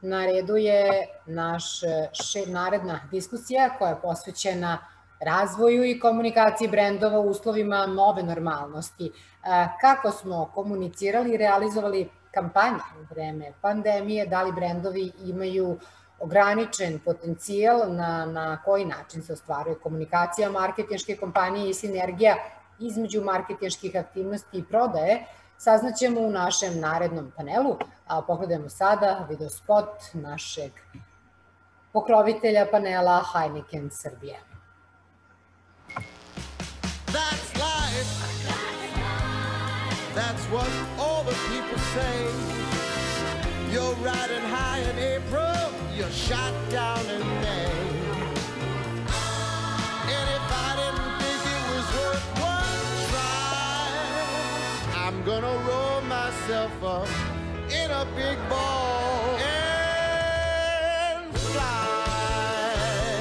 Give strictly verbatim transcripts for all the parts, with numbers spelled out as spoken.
Na redu je naš naredna diskusija koja je posvećena razvoju i komunikaciji brendova u uslovima nove normalnosti. Kako smo komunicirali i realizovali kampanje u vreme pandemije, da li brendovi imaju ograničen potencijal, na, na koji način se ostvaruje komunikacija marketinške kompanije i sinergija između marketinških aktivnosti i prodaje, saznaćemo u našem narednom panelu, a pogledajmo sada video spot našeg pokrovitelja panela Heineken Srbije. That's life. That's what all the people say. You're riding high in April, you're shot down in May. And if I didn't think it was worth one try, I'm gonna roll myself up in a big ball and fly.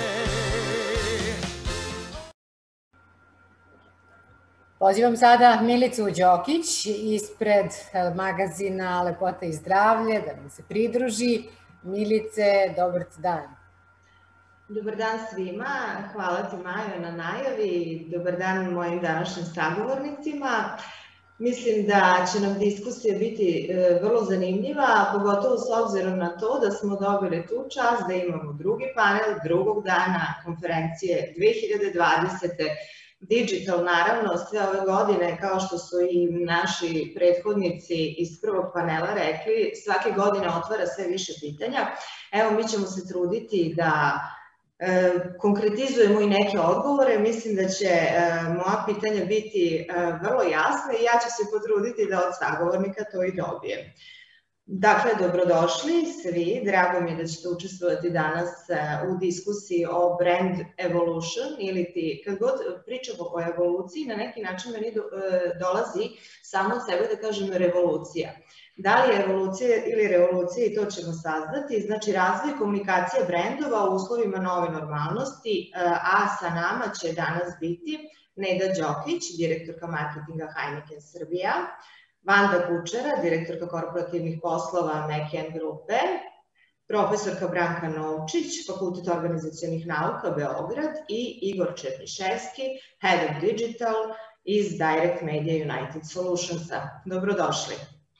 Pozivam sada Milicu Đokić ispred magazina Lepota i zdravlje da nam se pridruži. Milice, dobar dan. Dobar dan svima, hvala ti Majo na najavi, dobar dan mojim današnjim sagovornicima. Mislim da će nam diskusija biti vrlo zanimljiva, pogotovo s obzirom na to da smo dobili tu čast da imamo drugi panel drugog dana konferencije dve hiljade dvadesete. Digital, naravno, sve ove godine, kao što su i naši prethodnici iz prvog panela rekli, svake godine otvara sve više pitanja. Evo, mi ćemo se truditi da e, konkretizujemo i neke odgovore. Mislim da će e, moja pitanja biti e, vrlo jasna i ja ću se potruditi da od sagovornika to i dobijem. Dakle, dobrodošli svi, drago mi je da ćete učestvovati danas u diskusiji o brand evolution, ili ti, kad god pričamo o evoluciji, na neki način meni dolazi samo od sebe da kažem revolucija. Da li je evolucija ili revolucija, i to ćemo saznati, znači razvoj komunikacije brendova u uslovima nove normalnosti, a sa nama će danas biti Neda Đokić, direktorka marketinga Heineken Srbija, Vanda Kučera, direktorka korporativnih poslova McCann Grupe, profesorka Branka Novčić, Fakultet organizacionih nauka Beograd i Igor Černiševski, Head of Digital iz Direct Media United Solutionsa. Dobrodošli.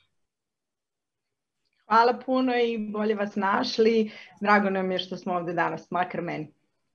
Hvala puno i bolje vas našli. Drago nam je što smo ovde danas, makar meni.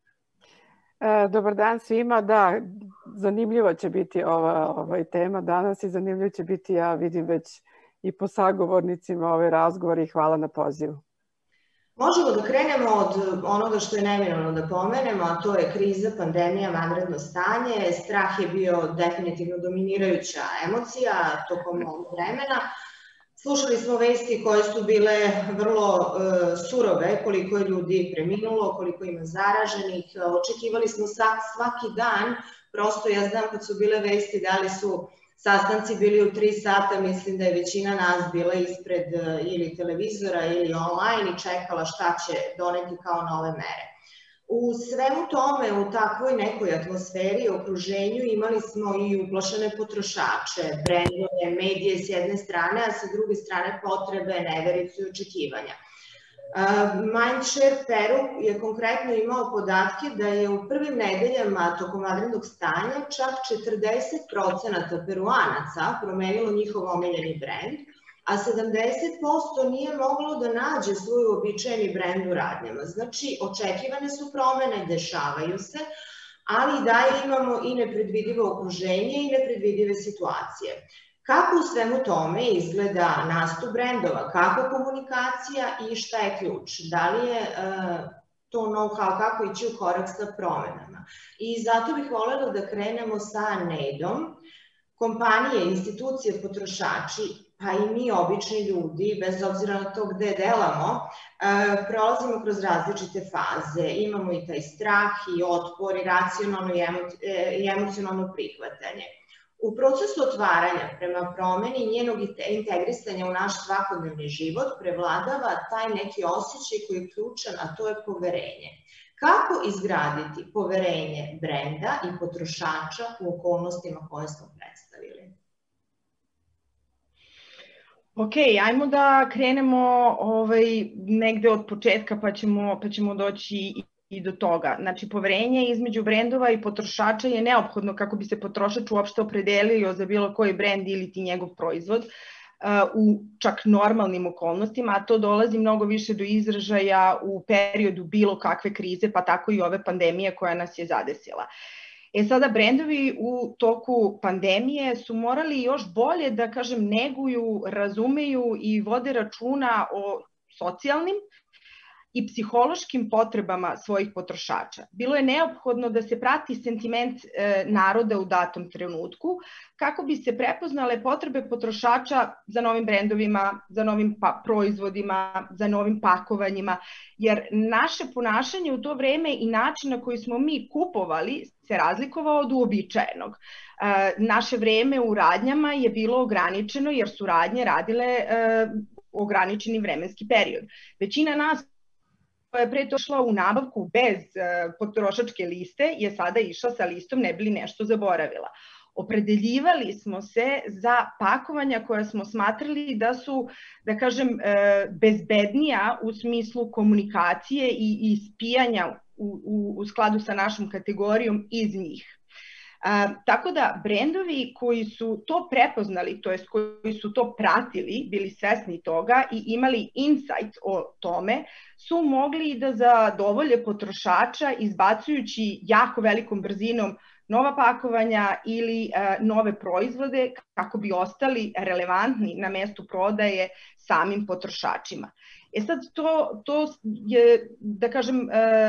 Dobar dan svima, da, zanimljiva će biti ova, ova tema danas i zanimljivo će biti, ja vidim već i po sagovornicima ove razgovore i hvala na pozivu. Možemo da krenemo od onoga što je neminovno da pomenemo, a to je kriza, pandemija, vanredno stanje. Strah je bio definitivno dominirajuća emocija tokom ovog vremena. Slušali smo vesti koje su bile vrlo e, surove, koliko je ljudi preminulo, koliko ima zaraženih. Očekivali smo svaki dan, prosto ja znam kad su bile vesti da li su sastanci bili u tri sata, mislim da je većina nas bila ispred ili televizora ili online i čekala šta će doneti kao nove mere. U svemu tome, u takvoj nekoj atmosferi i okruženju imali smo i uplašene potrošače, brendove, medije s jedne strane, a sa druge strane potrebe, nevericu i očekivanja. Mindshare Peru je konkretno imao podatke da je u prvim nedeljama tokom vanrednog stanja čak četrdeset procenata Peruanaca promenilo njihov omiljeni brend, a sedamdeset posto nije moglo da nađe svoj uobičajeni brend u radnjama. Znači, očekivane su promene, dešavaju se, ali i dalje imamo i nepredvidivo okruženje i nepredvidive situacije. Kako u svemu tome izgleda nastup brendova, kako komunikacija i šta je ključ? Da li je uh, to know-how, kako ići u korak sa promenama? I zato bih voljela da krenemo sa Nedom. Kompanije, institucije, potrošači, pa i mi obični ljudi, bez obzira na to gde delamo, prolazimo kroz različite faze. Imamo i taj strah i otpor i racionalno i emocionalno prihvatanje. U procesu otvaranja prema promeni i njenog integrisanja u naš svakodnevni život prevladava taj neki osjećaj koji je ključan, a to je poverenje. Kako izgraditi poverenje brenda i potrošača u okolnostima koje smo predstavili? Ok, ajmo da krenemo ovaj, negde od početka pa ćemo, pa ćemo doći i, i do toga. Znači, poverenje između brendova i potrošača je neophodno kako bi se potrošač uopšte opredelio za bilo koji brend ili ti njegov proizvod uh, u čak normalnim okolnostima, a to dolazi mnogo više do izražaja u periodu bilo kakve krize, pa tako i ove pandemije koja nas je zadesila. E sada, brendovi u toku pandemije su morali još bolje, da kažem, neguju, razumeju i vode računa o socijalnim i psihološkim potrebama svojih potrošača. Bilo je neophodno da se prati sentiment e, naroda u datom trenutku kako bi se prepoznale potrebe potrošača za novim brendovima, za novim pa, proizvodima, za novim pakovanjima, jer naše ponašanje u to vreme i način na koji smo mi kupovali se razlikovao od uobičajenog. E, naše vreme u radnjama je bilo ograničeno jer su radnje radile e, ograničeni vremenski period. Većina nas koja je pre došla u nabavku bez potrošačke liste je sada išla sa listom ne bi li nešto zaboravila. Opredeljivali smo se za pakovanja koja smo smatrali da su, da kažem, bezbednija u smislu komunikacije i ispijanja u, u, u skladu sa našom kategorijom iz njih. Uh, tako da brendovi koji su to prepoznali, to jest koji su to pratili, bili svesni toga i imali insight o tome, su mogli da zadovolje potrošača izbacujući jako velikom brzinom nova pakovanja ili uh, nove proizvode kako bi ostali relevantni na mestu prodaje samim potrošačima. E sad, to, to je, da kažem,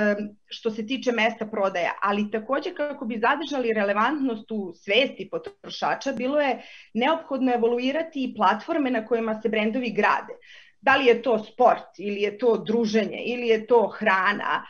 što se tiče mesta prodaja, ali takođe kako bi zadržali relevantnost u svesti potrošača, bilo je neophodno evoluirati i platforme na kojima se brendovi grade. Da li je to sport, ili je to druženje, ili je to hrana,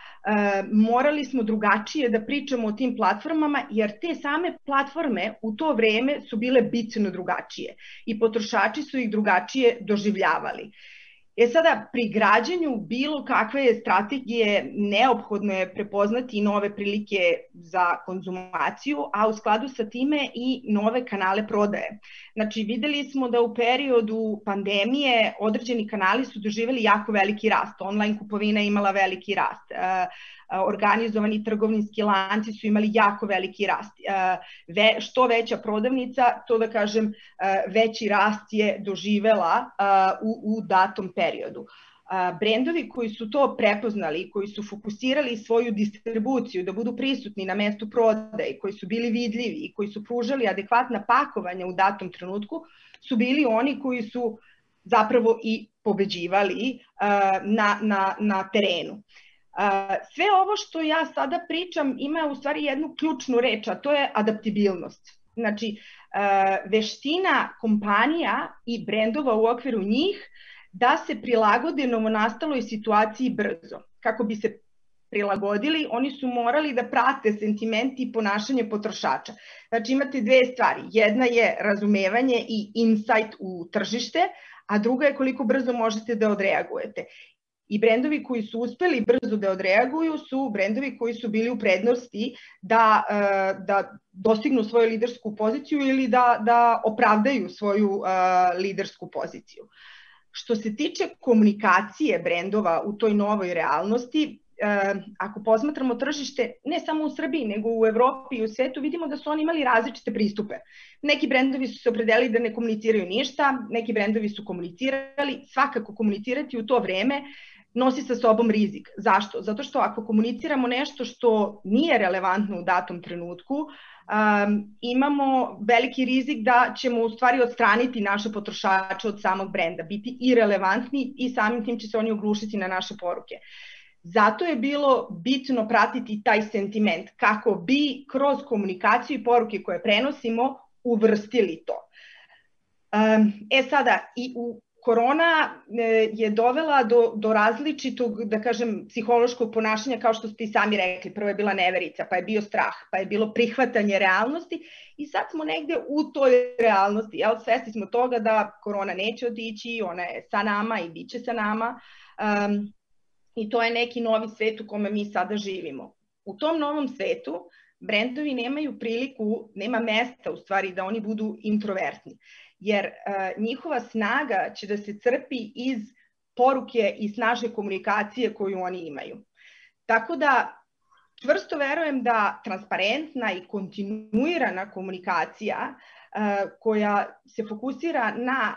morali smo drugačije da pričamo o tim platformama, jer te same platforme u to vreme su bile bitno drugačije i potrošači su ih drugačije doživljavali. E sada, pri građanju bilo kakve strategije neophodno je prepoznati i nove prilike za konzumaciju, a u skladu sa time i nove kanale prodaje. Znači, videli smo da u periodu pandemije određeni kanali su doživeli jako veliki rast, online kupovina je imala veliki rast, organizovani trgovinski lanci su imali jako veliki rast. Ve, što veća prodavnica, to da kažem, veći rast je doživela u, u datom periodu. Brendovi koji su to prepoznali, koji su fokusirali svoju distribuciju da budu prisutni na mestu prodaje, koji su bili vidljivi i koji su pružali adekvatna pakovanja u datom trenutku, su bili oni koji su zapravo i pobeđivali na, na, na terenu. Sve ovo što ja sada pričam ima u stvari jednu ključnu reč, a to je adaptibilnost. Znači, veština kompanija i brendova u okviru njih da se prilagode novonastaloj situaciji brzo. Kako bi se prilagodili, oni su morali da prate sentimenti i ponašanje potrošača. Znači, imate dve stvari. Jedna je razumevanje i insight u tržište, a druga je koliko brzo možete da odreagujete. I brendovi koji su uspeli brzo da odreaguju su brendovi koji su bili u prednosti da, da dostignu svoju lidersku poziciju ili da, da opravdaju svoju lidersku poziciju. Što se tiče komunikacije brendova u toj novoj realnosti, ako posmatramo tržište ne samo u Srbiji, nego u Evropi i u svetu, vidimo da su oni imali različite pristupe. Neki brendovi su se opredelili da ne komuniciraju ništa, neki brendovi su komunicirali, svakako komunicirati u to vreme nosi sa sobom rizik. Zašto? Zato što ako komuniciramo nešto što nije relevantno u datom trenutku, um, imamo veliki rizik da ćemo u stvari odstraniti naše potrošače od samog brenda, biti irelevantni i samim tim će se oni oglušiti na naše poruke. Zato je bilo bitno pratiti taj sentiment kako bi kroz komunikaciju i poruke koje prenosimo uvrstili to. Um, e sada, i u korona je dovela do, do različitog, da kažem, psihološkog ponašanja, kao što ste i sami rekli. Prvo je bila neverica, pa je bio strah, pa je bilo prihvatanje realnosti i sad smo negde u toj realnosti. Jel? Svesni smo toga da korona neće otići, ona je sa nama i bit će sa nama. Um, I to je neki novi svet u kome mi sada živimo. U tom novom svetu brendovi nemaju priliku, nema mesta u stvari da oni budu introvertni. jer njihova snaga će da se crpi iz poruke i snažne komunikacije koju oni imaju. Tako da čvrsto verujem da transparentna i kontinuirana komunikacija koja se fokusira na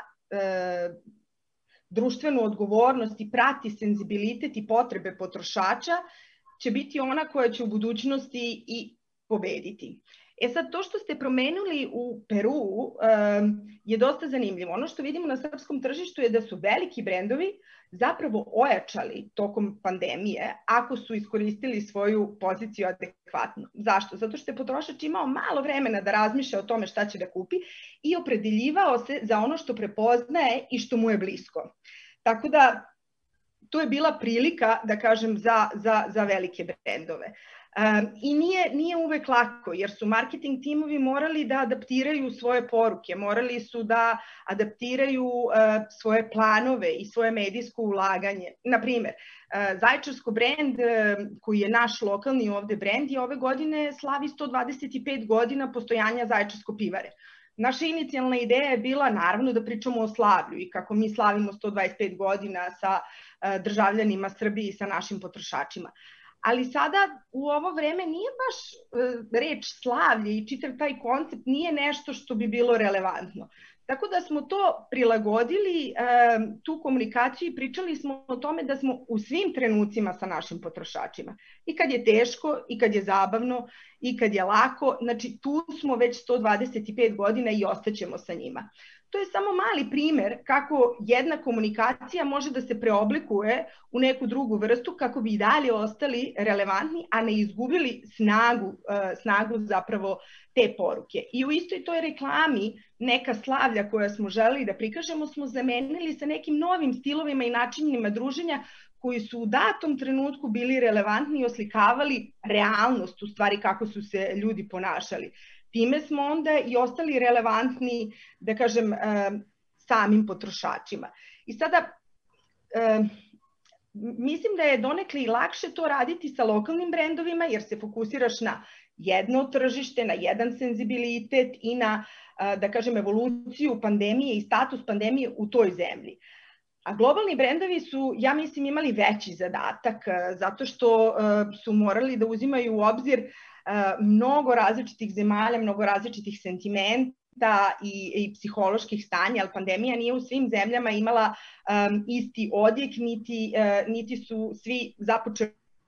društvenu odgovornost i prati senzibilitet i potrebe potrošača će biti ona koja će u budućnosti i pobediti. E sad, to što ste promenuli u Peruu je dosta zanimljivo. Ono što vidimo na srpskom tržištu je da su veliki brendovi zapravo ojačali tokom pandemije ako su iskoristili svoju poziciju adekvatno. Zašto? Zato što je potrošač imao malo vremena da razmišlja o tome šta će da kupi i opredeljivao se za ono što prepoznaje i što mu je blisko. Tako da, to je bila prilika, da kažem, za, za, za velike brendove. Um, I nije, nije uvek lako, jer su marketing timovi morali da adaptiraju svoje poruke, morali su da adaptiraju uh, svoje planove i svoje medijsko ulaganje. Naprimer, uh, Zaječarsko brend, uh, koji je naš lokalni ovde brend, je ove godine slavi sto dvadeset pet godina postojanja Zaječarsko pivare. Naša inicijalna ideja je bila naravno da pričamo o slavlju i kako mi slavimo sto dvadeset pet godina sa uh, državljanima Srbije i sa našim potrošačima. Ali sada u ovo vreme nije baš reč slavlje i čitav taj koncept nije nešto što bi bilo relevantno. Tako da smo to prilagodili, tu komunikaciju, i pričali smo o tome da smo u svim trenucima sa našim potrošačima. I kad je teško, i kad je zabavno, i kad je lako, znači tu smo već sto dvadeset pet godina i ostaćemo sa njima. To je samo mali primer kako jedna komunikacija može da se preoblikuje u neku drugu vrstu kako bi i dalje ostali relevantni, a ne izgubili snagu, snagu zapravo te poruke. I u istoj toj reklami neka slavlja koja smo želeli da prikažemo smo zamenili sa nekim novim stilovima i načinima druženja koji su u datom trenutku bili relevantni i oslikavali realnost, u stvari kako su se ljudi ponašali. Time smo onda i ostali relevantni, da kažem, samim potrošačima. I sada, mislim da je donekle i lakše to raditi sa lokalnim brendovima, jer se fokusiraš na jedno tržište, na jedan senzibilitet i na, da kažem, evoluciju pandemije i status pandemije u toj zemlji. A globalni brendovi su, ja mislim, imali veći zadatak, zato što su morali da uzimaju u obzir mnogo različitih zemalja, mnogo različitih sentimenta i, i psiholoških stanja, ali pandemija nije u svim zemljama imala um, isti odjek, niti, uh, niti su svi započeli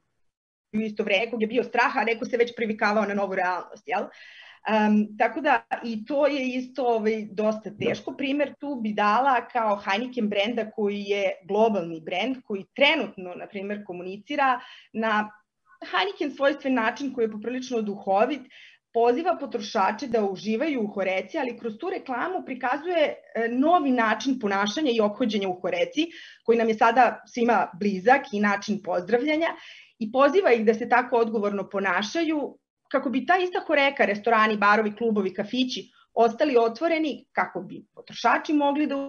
u isto vreme, kog je bio strah, a neko se već privikavao na novu realnost, jel? Um, tako da i to je isto ovaj, dosta teško. Primer tu bi dala kao Heineken brenda koji je globalni brend, koji trenutno, na primer, komunicira na Heineken svojstven način koji je poprilično duhovit, poziva potrošače da uživaju u horeci, ali kroz tu reklamu prikazuje novi način ponašanja i ophođenja u horeci, koji nam je sada svima blizak i način pozdravljanja, i poziva ih da se tako odgovorno ponašaju, kako bi ta ista horeka, restorani, barovi, klubovi, kafići ostali otvoreni, kako bi potrošači mogli da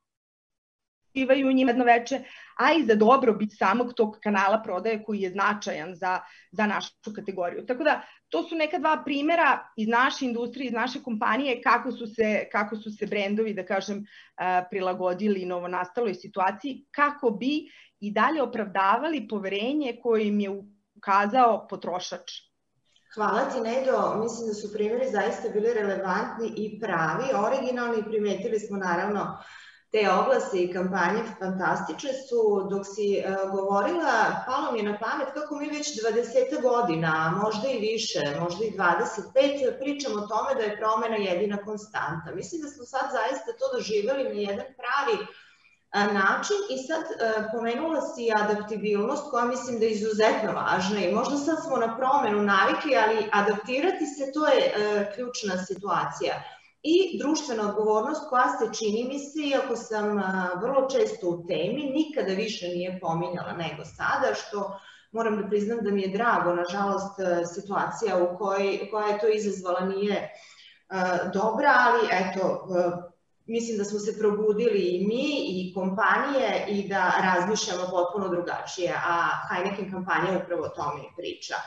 uživaju u njima jedno veče, a i za dobrobit samog tog kanala prodaje koji je značajan za, za našu kategoriju. Tako da, to su neka dva primera iz naše industrije, iz naše kompanije, kako su se, kako su se brendovi, da kažem, prilagodili novonastaloj situaciji, kako bi i dalje opravdavali poverenje koje im je ukazao potrošač. Hvala ti, Nedo. Mislim da su primjeri zaista bili relevantni i pravi, originalni. Primetili smo naravno te oglase i kampanje fantastične su. Dok si uh, govorila, palo mi je na pamet kako mi već dvadeset godina, možda i više, možda i dvadeset pet, pričamo o tome da je promena jedina konstanta. Mislim da smo sad zaista to doživeli na jedan pravi način i sad pomenula si adaptibilnost koja mislim da je izuzetno važna i možda sad smo na promenu navikli, ali adaptirati se to je ključna situacija. I društvena odgovornost koja se, čini mi se, iako sam vrlo često u temi, nikada više nije pominjala nego sada, što moram da priznam da mi je drago. Nažalost, situacija u kojoj, koja je to izazvala nije dobra, ali eto, mislim da smo se probudili i mi i kompanije i da razmišljamo potpuno drugačije, a Heineken kampanja upravo o tome priča.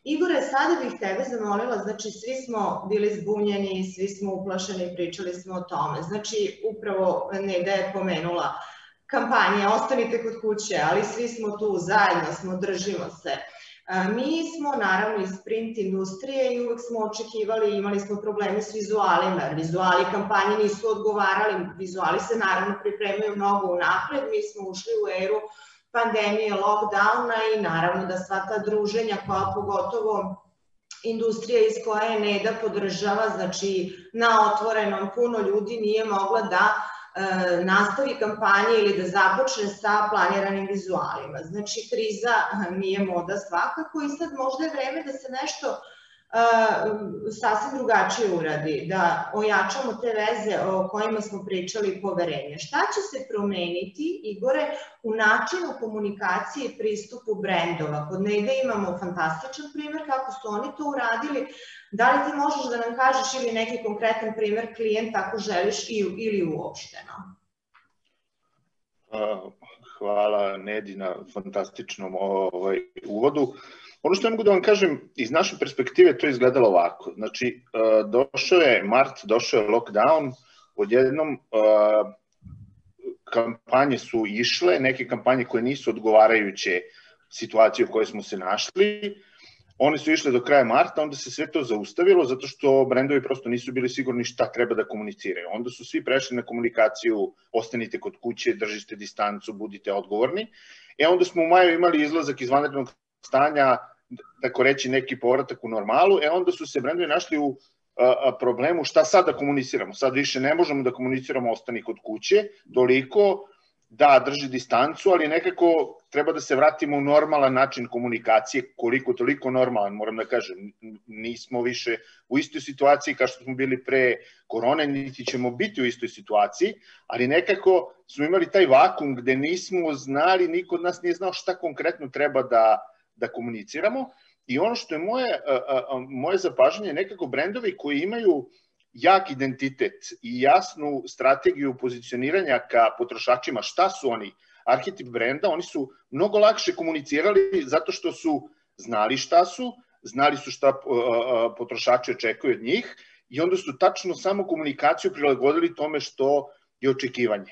Igore, sada bih tebe zamolila, znači svi smo bili zbunjeni, svi smo uplašeni, pričali smo o tome. Znači, upravo Neda je pomenula kampanje, ostanite kod kuće, ali svi smo tu, zajedno smo, držimo se. Mi smo naravno iz print industrije i uvek smo očekivali, imali smo probleme s vizualima, jer vizuali kampanje nisu odgovarali, vizuali se naravno pripremaju mnogo unapred, mi smo ušli u eru pandemije, lockdowna i naravno da sva ta druženja koja pogotovo industrija iz koje je Neda podržava, znači na otvorenom puno ljudi nije mogla da nastavi kampanje ili da započne sa planiranim vizualima. Znači, kriza nije moda svakako i sad možda je vreme da se nešto sasvim drugačije uradi, da ojačamo te veze o kojima smo pričali, poverenje. Šta će se promeniti, Igore, u načinu komunikacije i pristupu brendova? Kod Nede imamo fantastičan primer kako su oni to uradili. Da li ti možeš da nam kažeš ili neki konkretan primer klijenta ako želiš ili uopšteno? Hvala Nedi na fantastičnom uvodu. Ono što ja mogu da vam kažem, iz naše perspektive to je izgledalo ovako. Znači, došao je mart, došao je lockdown, odjednom kampanje su išle, neke kampanje koje nisu odgovarajuće situaciji u kojoj smo se našli, one su išle do kraja marta, onda se sve to zaustavilo zato što brendovi prosto nisu bili sigurni šta treba da komuniciraju. Onda su svi prešli na komunikaciju, ostanite kod kuće, držite distancu, budite odgovorni. E onda smo u maju imali izlazak iz vanrednog stanja, tako reći neki povratak u normalu, e onda su se brendovi našli u problemu šta sad da komuniciramo. Sad više ne možemo da komuniciramo ostani kod kuće, toliko da drži distancu, ali nekako treba da se vratimo u normalan način komunikacije, koliko toliko normalan, moram da kažem. Nismo više u istoj situaciji kao što smo bili pre korone, niti ćemo biti u istoj situaciji, ali nekako smo imali taj vakum gde nismo znali, niko od nas nije znao šta konkretno treba da da komuniciramo i ono što je moje, moje zapažanje je nekako brendovi koji imaju jak identitet i jasnu strategiju pozicioniranja ka potrošačima, šta su oni, arhetip brenda, oni su mnogo lakše komunicirali zato što su znali šta su, znali su šta potrošači očekuju od njih i onda su tačno samo komunikaciju prilagodili tome što je očekivanje.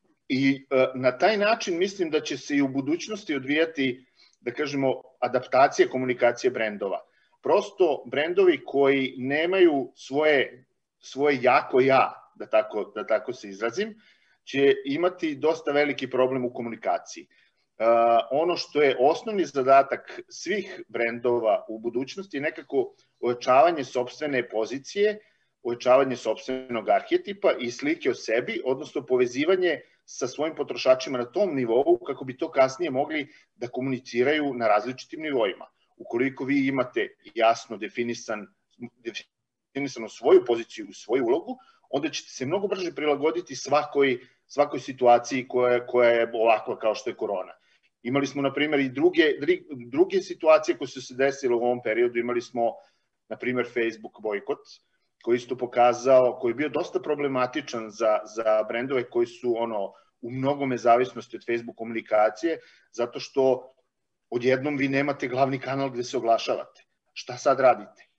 I na taj način mislim da će se i u budućnosti odvijati, da kažemo, adaptacije komunikacije brendova. Prosto brendovi koji nemaju svoje, svoje jako ja, da tako, da tako se izrazim, će imati dosta veliki problem u komunikaciji. Uh, ono što je osnovni zadatak svih brendova u budućnosti je nekako ojačavanje sopstvene pozicije, ojačavanje sopstvenog arhetipa i slike o sebi, odnosno povezivanje sa svojim potrošačima na tom nivou kako bi to kasnije mogli da komuniciraju na različitim nivoima. Ukoliko vi imate jasno definisan, definisanu svoju poziciju, svoju ulogu, onda ćete se mnogo brže prilagoditi svakoj, svakoj situaciji koja, koja je ovakva kao što je korona. Imali smo, na primjer, i druge, druge situacije koje su se desile u ovom periodu. Imali smo, na primjer, Facebook bojkot, koji isto pokazao, koji je bio dosta problematičan za, za brendove koji su ono, u mnogome zavisnosti od Facebook komunikacije, zato što odjednom vi nemate glavni kanal gde se oglašavate. Šta sad radite?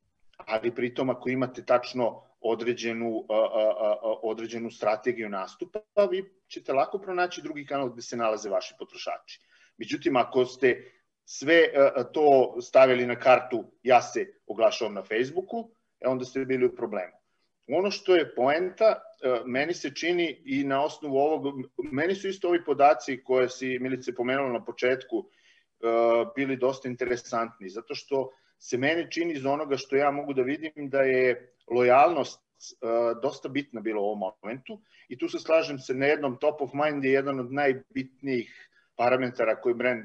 Ali pritom ako imate tačno određenu, a, a, a, određenu strategiju nastupa, vi ćete lako pronaći drugi kanal gde se nalaze vaši potrošači. Međutim, ako ste sve a, to stavili na kartu, ja se oglašavam na Facebooku, onda ste bili u problemu. Ono što je poenta, meni se čini i na osnovu ovog, meni su isto ovi podaci koje si Milice pomenula na početku bili dosta interesantni, zato što se meni čini iz onoga što ja mogu da vidim da je lojalnost dosta bitna bila u ovom momentu i tu se slažem se na jednom top of mind je jedan od najbitnijih parametara koji brend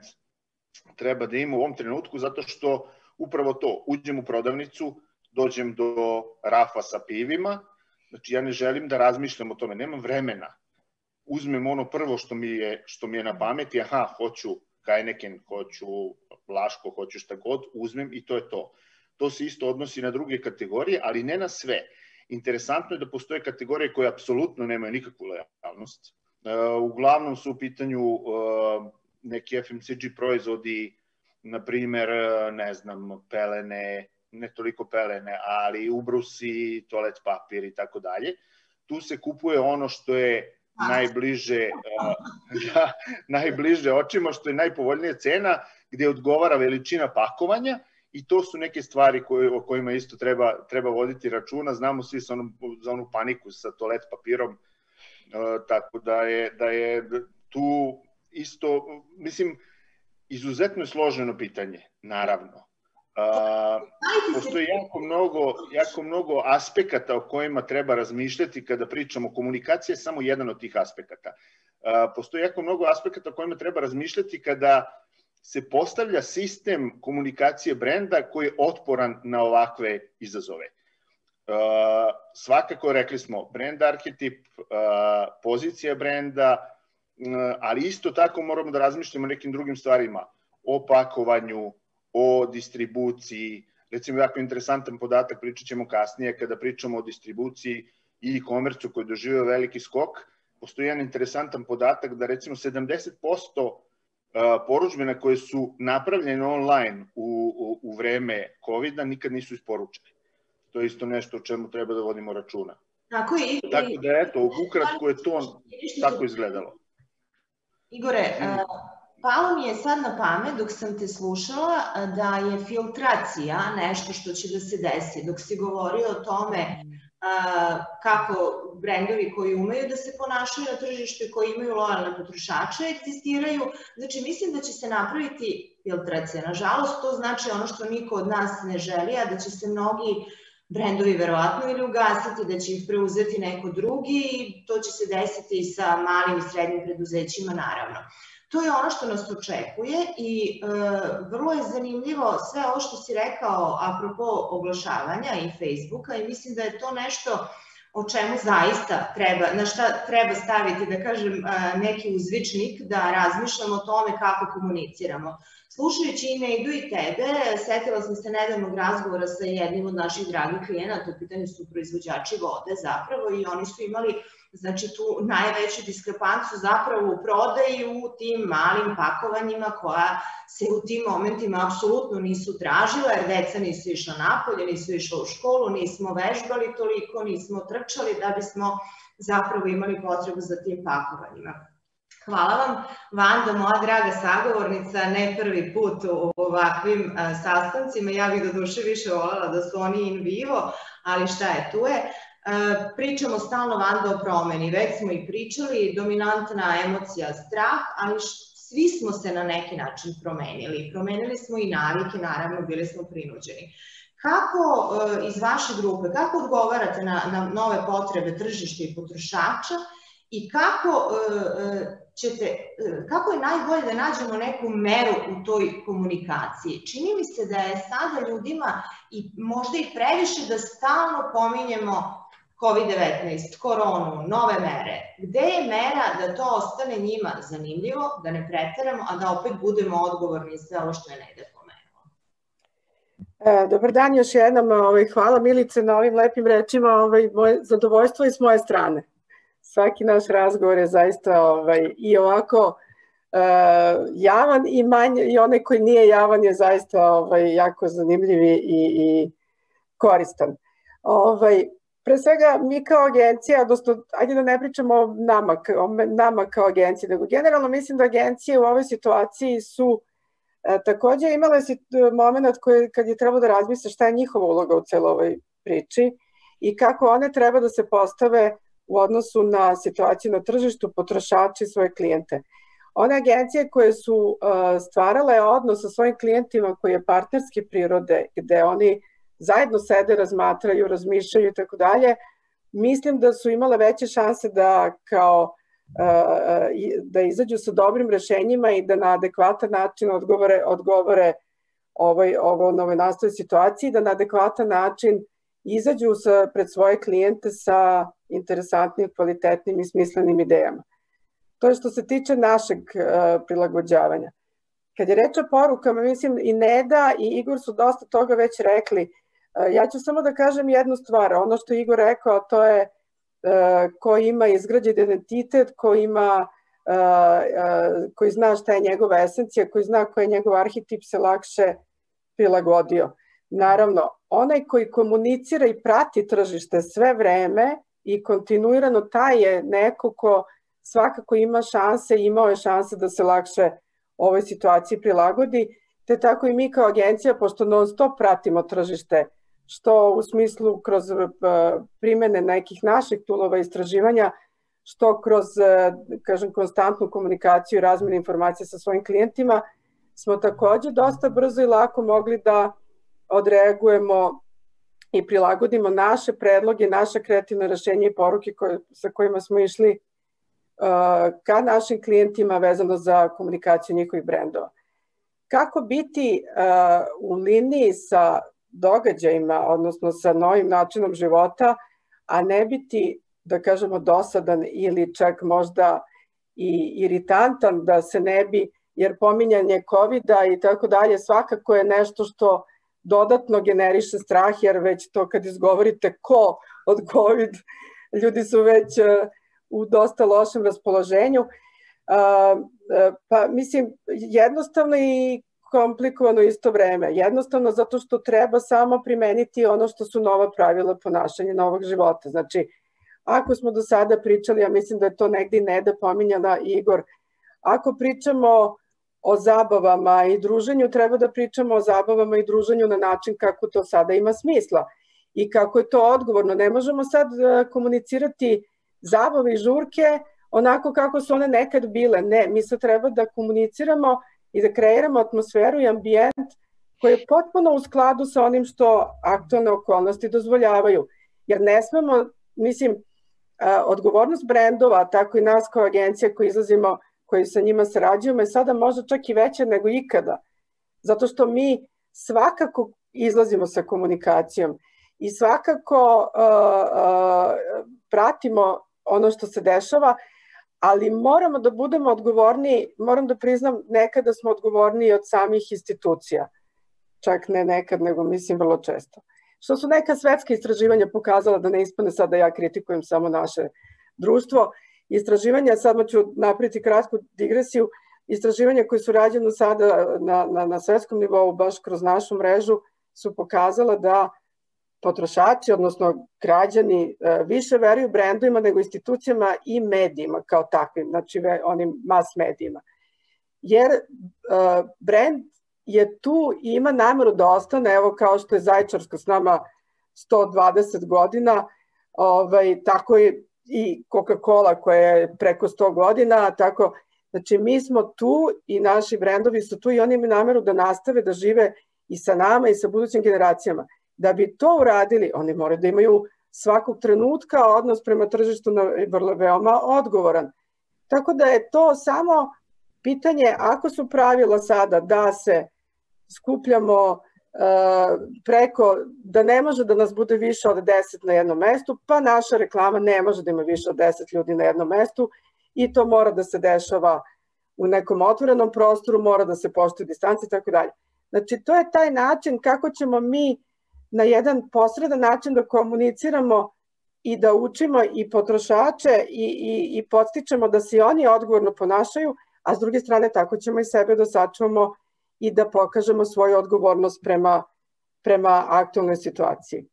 treba da ima u ovom trenutku, zato što upravo to, uđem u prodavnicu, dođem do rafa sa pivima, znači ja ne želim da razmišljam o tome, nemam vremena. Uzmem ono prvo što mi je, što mi je na pameti, aha, hoću Heineken, hoću Vlaško, hoću šta god, uzmem i to je to. To se isto odnosi na druge kategorije, ali ne na sve. Interesantno je da postoje kategorije koje apsolutno nemaju nikakvu lojalnost. Uglavnom su u pitanju neki F M C G proizvodi na primer, ne znam, pelene, ne toliko pelene, ali ubrusi, toalet papir i tako dalje. Tu se kupuje ono što je najbliže, da, najbliže očima, što je najpovoljnija cena, gde odgovara veličina pakovanja, i to su neke stvari koje, o kojima isto treba, treba voditi računa. Znamo svi za onu, za onu paniku sa toalet papirom, tako da je, da je tu isto, mislim, izuzetno je složeno pitanje, naravno. Uh, postoji jako mnogo, jako mnogo aspekata o kojima treba razmišljati kada pričamo. Komunikacija je samo jedan od tih aspekata. Uh, postoji jako mnogo aspekata o kojima treba razmišljati kada se postavlja sistem komunikacije brenda koji je otporan na ovakve izazove. Uh, svakako, rekli smo, brand arhetip, uh, pozicija brenda, uh, ali isto tako moramo da razmišljamo o nekim drugim stvarima, o pakovanju, o distribuciji. Recimo, jako interesantan podatak, pričat ćemo kasnije, kada pričamo o distribuciji i e-commerce-u koji doživio veliki skok, postoji jedan interesantan podatak da recimo sedamdeset posto poručbina koje su napravljene online u, u, u vreme kovida nikad nisu isporučene. To je isto nešto o čemu treba da vodimo računa. Tako je. Tako da, eto, ukratko je to tako izgledalo. Igore, palo mi je sad na pamet dok sam te slušala da je filtracija nešto što će da se desi. Dok si govorio o tome kako brendovi koji umeju da se ponašaju na tržištu i koji imaju lojalne potrošače egzistiraju. Znači, mislim da će se napraviti filtracija. Nažalost, to znači ono što niko od nas ne želi, a da će se mnogi brendovi verovatno ili ugasiti, da će ih preuzeti neko drugi i to će se desiti i sa malim i srednjim preduzećima, naravno. To je ono što nas očekuje i e, vrlo je zanimljivo sve ovo što si rekao apropo oglašavanja i Facebooka i mislim da je to nešto o čemu zaista treba, na šta treba staviti, da kažem, neki uzvičnik, da razmišljamo o tome kako komuniciramo. Slušajući i Nejdu i tebe, setila sam se nedavnog razgovora sa jednim od naših dragih klijenata, u pitanju su proizvođači vode zapravo i oni su imali znači tu najveću diskrepanciju zapravo u prodaji u tim malim pakovanjima koja se u tim momentima apsolutno nisu tražila jer deca nisu išla napolje, nisu išla u školu, nismo vežbali toliko, nismo trčali da bismo zapravo imali potrebu za tim pakovanjima. Hvala vam, Vanda, moja draga sagovornica, ne prvi put u ovakvim sastancima, ja bih do duše više voljela da su oni in vivo, ali šta je tu je. Pričamo stalno, Vanda, o promeni, već smo i pričali, dominantna emocija strah, ali svi smo se na neki način promenili. Promenili smo i navike, naravno, bili smo prinuđeni. Kako iz vaše grupe, kako odgovarate na, na nove potrebe tržišta i potrošača i kako, ćete, kako je najbolje da nađemo neku meru u toj komunikaciji? Čini mi se da je sada ljudima i možda i previše da stalno pominjemo kovid devetnaest, koronu, nove mere. Gde je mera da to ostane njima zanimljivo, da ne preteramo, a da opet budemo odgovorni sve ovo što je Nejda pomenula? Dobar dan još jednom. Hvala Milice na ovim lepim rečima. Moje zadovoljstvo i s moje strane. Svaki naš razgovor je zaista i ovako javan i manje, i onaj koji nije javan je zaista jako zanimljiv i koristan. Pre svega, mi kao agencija, odnosno, ajde da ne pričamo o nama, o nama kao agencije, nego generalno mislim da agencije u ovoj situaciji su e, takođe imale moment koji, kad je trebalo da razmisle šta je njihova uloga u celoj ovoj priči i kako one treba da se postave u odnosu na situaciju na tržištu, potrošači, svoje klijente. One agencije koje su uh, stvarale odnos sa svojim klijentima koji je partnerske prirode, gde oni zajedno sede, razmatraju, razmišljaju i tako dalje, mislim da su imale veće šanse da kao da izađu sa dobrim rešenjima i da na adekvatan način odgovore, odgovore ovoj, ovo novoj nastoj situaciji, da na adekvatan način izađu sa, pred svoje klijente sa interesantnim, kvalitetnim i smislenim idejama. To je što se tiče našeg uh, prilagođavanja. Kad je reč o porukama, mislim i Neda i Igor su dosta toga već rekli. Ja ću samo da kažem jednu stvar. Ono što je Igor rekao, to je ko ima izgrađen identitet, ko ima koji zna šta je njegova esencija, koji zna koji je njegov arhetip, se lakše prilagodio. Naravno, onaj koji komunicira i prati tržište sve vreme i kontinuirano, taj je neko ko svakako ima šanse, imao je šanse da se lakše ovoj situaciji prilagodi, te tako i mi kao agencija, pošto non stop pratimo tržište, što u smislu kroz primene nekih naših toolova istraživanja, što kroz, kažem, konstantnu komunikaciju i razmenu informacija sa svojim klijentima, smo takođe dosta brzo i lako mogli da odreagujemo i prilagodimo naše predloge, naše kreativne rešenje i poruke koje, sa kojima smo išli uh, ka našim klijentima vezano za komunikaciju njihovih brendova. Kako biti uh, u liniji sa događajima, odnosno sa novim načinom života, a ne biti, da kažemo, dosadan ili čak možda i iritantan, da se ne bi, jer pominjanje kovida i tako dalje svakako je nešto što dodatno generiše strah, jer već to kad izgovorite ko od COVID, ljudi su već u dosta lošem raspoloženju. Pa mislim, jednostavno i komplikovano isto vreme. Jednostavno zato što treba samo primeniti ono što su nova pravila ponašanja novog života. Znači, ako smo do sada pričali, ja mislim da je to negdje Neda pominjala, Igor, ako pričamo o zabavama i druženju, treba da pričamo o zabavama i druženju na način kako to sada ima smisla i kako je to odgovorno. Ne možemo sad komunicirati zabave i žurke onako kako su one nekad bile. Ne, mi sad treba da komuniciramo i da kreiramo atmosferu i ambijent koji je potpuno u skladu sa onim što aktualne okolnosti dozvoljavaju. Jer ne smemo, mislim, odgovornost brendova, tako i nas kao agencija koji izlazimo, koji sa njima sarađujemo, je sada možda čak i veća nego ikada. Zato što mi svakako izlazimo sa komunikacijom i svakako uh, uh, pratimo ono što se dešava, ali moramo da budemo odgovorni, moram da priznam, nekada smo odgovorniji od samih institucija. Čak ne nekad, nego mislim vrlo često. Što su neka svetska istraživanja pokazala, da ne ispane sad da ja kritikujem samo naše društvo. Istraživanja, sad ću napraviti kratku digresiju, istraživanja koje su rađene sada na, na, na svetskom nivou, baš kroz našu mrežu, su pokazala da potrošači, odnosno građani, više veruju brendovima nego institucijama i medijima kao takvim, znači onim mas medijima. Jer uh, brend je tu i ima nameru da ostane, evo kao što je Zaječarsko s nama sto dvadeset godina, ovaj, tako je i Coca-Cola koja je preko sto godina, tako, znači mi smo tu i naši brendovi su tu i oni imaju nameru da nastave da žive i sa nama i sa budućim generacijama. Da bi to uradili, oni moraju da imaju svakog trenutka odnos prema tržištu vrlo veoma odgovoran. Tako da je to samo pitanje, ako su pravila sada da se skupljamo preko, da ne može da nas bude više od deset na jednom mestu, pa naša reklama ne može da ima više od deset ljudi na jednom mestu i to mora da se dešava u nekom otvorenom prostoru, mora da se poštuje distanca i tako dalje. Znači, to je taj način kako ćemo mi na jedan posredan način da komuniciramo i da učimo i potrošače i, i, i podstičemo da se oni odgovorno ponašaju, a s druge strane tako ćemo i sebe da sačuvamo i da pokažemo svoju odgovornost prema, prema aktualnoj situaciji.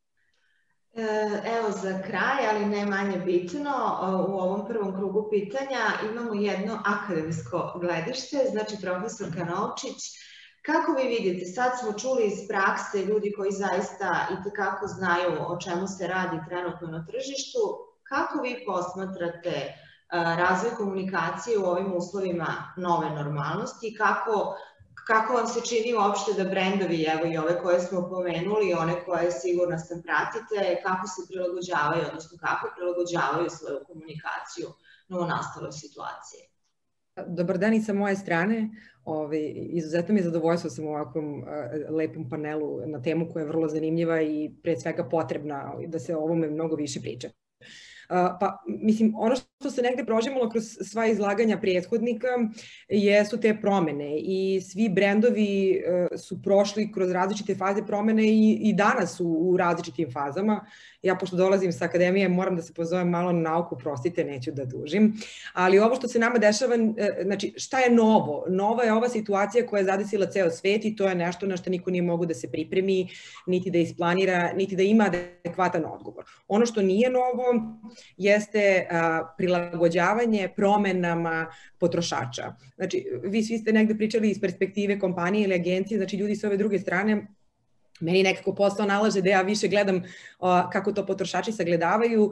Evo za kraj, ali ne manje bitno, u ovom prvom krugu pitanja imamo jedno akademsko gledište, znači profesor Kanovčić. Kako vi vidite, sad smo čuli iz prakse ljudi koji zaista itekako znaju o čemu se radi trenutno na tržištu, kako vi posmatrate razvoj komunikacije u ovim uslovima nove normalnosti, kako Kako vam se čini uopšte da brendovi, evo i ove koje smo pomenuli, one koje sigurno sam pratite, kako se prilagođavaju, odnosno kako prilagođavaju svoju komunikaciju novonastaloj situaciji? Dobar dan i sa moje strane. Ove, izuzetno mi je zadovoljstvo sam u ovakvom lepom panelu na temu koja je vrlo zanimljiva i pre svega potrebna da se o ovome mnogo više priča. Pa, mislim, ono što se negde prožimalo kroz sva izlaganja prethodnika jesu te promene i svi brendovi su prošli kroz različite faze promene i, i danas su u različitim fazama. ja pošto dolazim sa akademije moram da se pozovem malo na nauku, prostite, neću da dužim, ali ovo što se nama dešava, znači šta je novo? Nova je ova situacija koja je zadesila ceo svet i to je nešto na što niko nije mogu da se pripremi, niti da isplanira, niti da ima adekvatan odgovor. Ono što nije novo jeste prilagođavanje promenama potrošača. Znači, vi svi ste negde pričali iz perspektive kompanije ili agencije, znači ljudi sa ove druge strane, meni nekako posao nalaže da ja više gledam kako to potrošači sagledavaju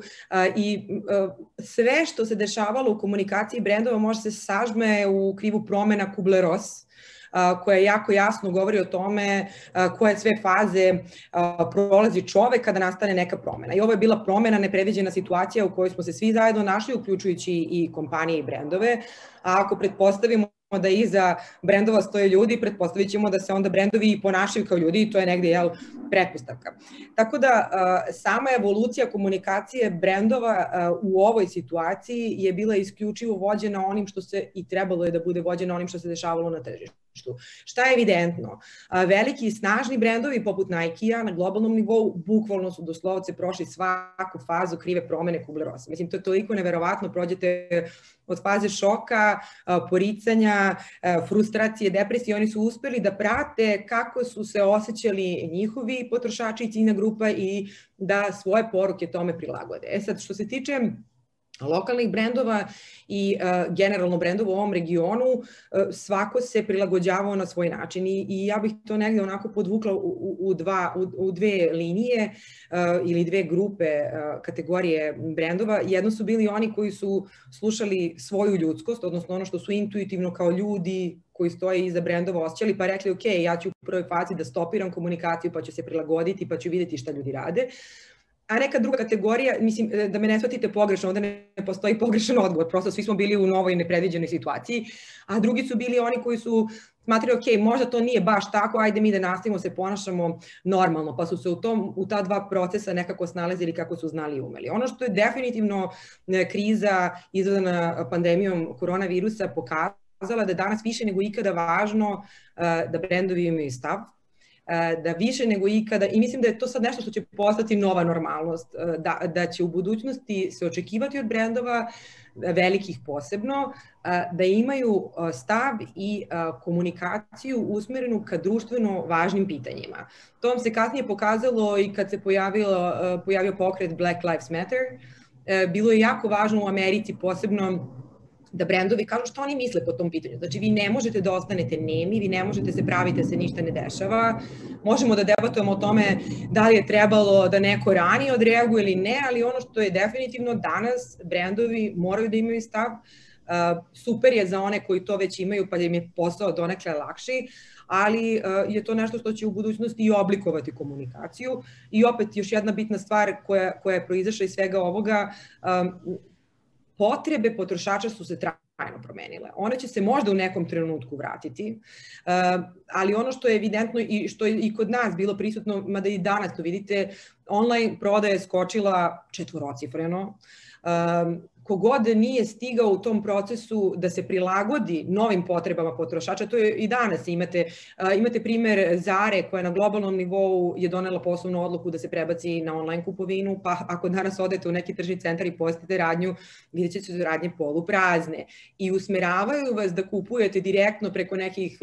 i sve što se dešavalo u komunikaciji brendova može se sažme u krivu promena Kubler-Ross, koja jako jasno govori o tome koje sve faze prolazi čovek kada nastane neka promena. I ovo je bila promena, nepredviđena situacija u kojoj smo se svi zajedno našli, uključujući i kompanije i brendove, a ako pretpostavimo da iza brendova stoje ljudi, pretpostavit ćemo da se onda brendovi i ponašaju kao ljudi i to je negde, jel, pretpostavka. Tako da sama evolucija komunikacije brendova u ovoj situaciji je bila isključivo vođena onim što se i trebalo je da bude vođena onim što se dešavalo na tržištu. Šta je evidentno? Veliki i snažni brendovi poput Nike-a na globalnom nivou bukvalno su doslovce prošli svaku fazu krive promene Kubler-Rossa. Mislim, to je toliko neverovatno, prođete od faze šoka, poricanja, frustracije, depresije, oni su uspeli da prate kako su se osjećali njihovi potrošači i ciljna grupa i da svoje poruke tome prilagode. E sad, što se tiče lokalnih brendova i uh, generalno brendova u ovom regionu, uh, svako se prilagođavao na svoj način i, i ja bih to negde onako podvukla u, u, u, dva, u, u dve linije uh, ili dve grupe uh, kategorije brendova. Jedno su bili oni koji su slušali svoju ljudskost, odnosno ono što su intuitivno kao ljudi koji stoje iza brendova osjećali, pa rekli ok, ja ću u prvoj fazi da stopiram komunikaciju, pa ću se prilagoditi, pa ću vidjeti šta ljudi rade. A neka druga kategorija, mislim, da me ne shvatite pogrešno, ovde ne postoji pogrešan odgovor, prosto svi smo bili u novoj nepredviđenoj situaciji, a drugi su bili oni koji su smatrali, ok, možda to nije baš tako, ajde mi da nastavimo se ponašamo normalno, pa su se u, tom, u ta dva procesa nekako snalazili kako su znali i umeli. Ono što je definitivno kriza izazvana pandemijom koronavirusa pokazala da je danas više nego ikada važno da brendovi imaju stav, da više nego ikada, i mislim da je to sad nešto što će postati nova normalnost, da, da će u budućnosti se očekivati od brendova, velikih posebno, da imaju stav i komunikaciju usmerenu ka društveno važnim pitanjima. To vam se kasnije pokazalo i kad se pojavilo, pojavio pokret Black Lives Matter. Bilo je jako važno u Americi posebno da brendovi kažu što oni misle po tom pitanju. Znači, vi ne možete da ostanete nemi, vi ne možete se praviti da se ništa ne dešava. Možemo da debatujemo o tome da li je trebalo da neko ranije odreaguje ili ne, ali ono što je definitivno danas, brendovi moraju da imaju stav. Super je za one koji to već imaju, pa da im je posao donekle lakši, ali je to nešto što će u budućnosti i oblikovati komunikaciju. I opet, još jedna bitna stvar koja, koja je proizašla iz svega ovoga, potrebe potrošača su se trajno promenile. One će se možda u nekom trenutku vratiti, ali ono što je evidentno i što je i kod nas bilo prisutno, mada i danas to vidite, online prodaja je skočila četvorocifreno. Kogod nije stigao u tom procesu da se prilagodi novim potrebama potrošača, to je i danas imate, imate primer Zare koja na globalnom nivou je donela poslovnu odluku da se prebaci na online kupovinu, pa ako danas odete u neki tržni centar i posjetite radnju, vidjet ćete su radnje poluprazne i usmeravaju vas da kupujete direktno preko nekih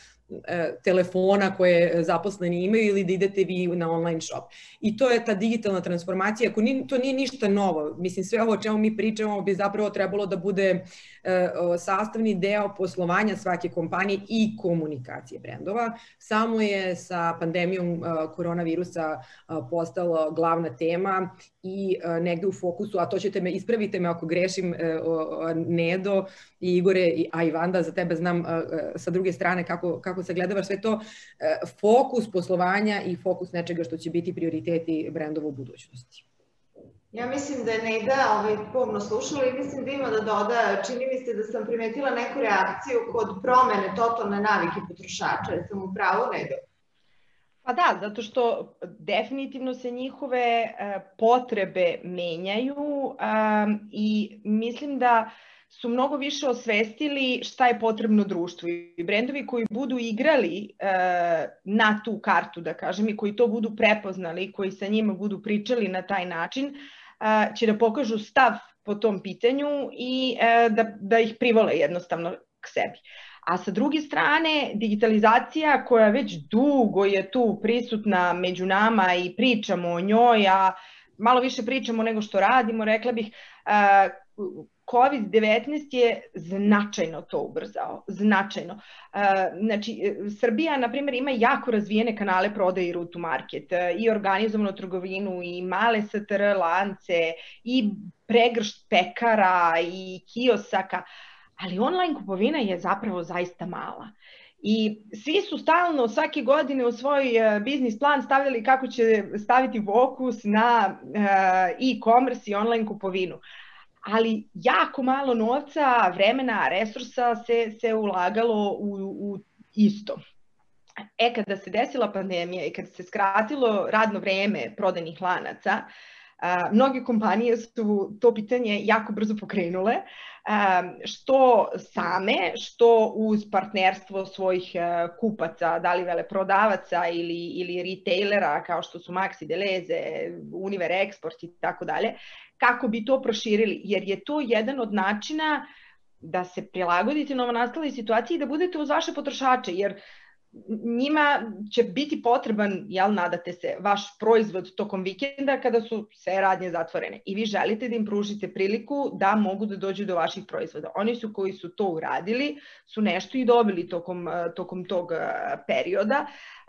telefona koje zaposleni imaju ili da idete vi na online shop. I to je ta digitalna transformacija. Ako to nije ništa novo, mislim sve ovo o čemu mi pričamo bi zapravo trebalo da bude sastavni deo poslovanja svake kompanije i komunikacije brendova. Samo je sa pandemijom koronavirusa postala glavna tema i negde u fokusu, a to ćete me, ispravite me ako grešim, Nedo i Igore, a i Vanda, za tebe znam sa druge strane kako, kako sagledavaš sve to, fokus poslovanja i fokus nečega što će biti prioriteti brendova u budućnosti. Ja mislim da je Neda ovaj, pomno slušala i mislim da ima da doda, čini mi se da sam primetila neku reakciju kod promene totalne navike potrošača, jer sam u pravu, Nedo? Pa da, zato što definitivno se njihove potrebe menjaju i mislim da su mnogo više osvestili šta je potrebno društvu i brendovi koji budu igrali na tu kartu, da kažem, i koji to budu prepoznali, koji sa njima budu pričali na taj način, će da pokažu stav po tom pitanju i da, da ih privole jednostavno k sebi. A sa druge strane, digitalizacija koja već dugo je tu prisutna među nama i pričamo o njoj, a malo više pričamo nego što radimo, rekla bih, kovid devetnaest je značajno to ubrzao, značajno. Znači, Srbija, na primjer, ima jako razvijene kanale prodaje i route to market, i organizovanu trgovinu, i male S T R lance, i pregršt pekara, i kiosaka, ali online kupovina je zapravo zaista mala. I svi su stalno svake godine u svoj biznis plan stavljali kako će staviti fokus na e-commerce i online kupovinu. Ali jako malo novca, vremena, resursa se, se ulagalo u, u isto. E, kada se desila pandemija i kada se skratilo radno vreme prodajnih lanaca, a, mnoge kompanije su to pitanje jako brzo pokrenule, a, što same, što uz partnerstvo svojih a, kupaca, da li veleprodavaca ili, ili retailera kao što su Maxi, Deleze, Univer Export i tako dalje, kako bi to proširili, jer je to jedan od načina da se prilagodite novonastaloj situaciji i da budete uz vaše potrošače, jer njima će biti potreban, jel, nadate se, vaš proizvod tokom vikenda kada su sve radnje zatvorene i vi želite da im pružite priliku da mogu da dođu do vaših proizvoda. Oni su koji su to uradili, su nešto i dobili tokom, tokom tog perioda.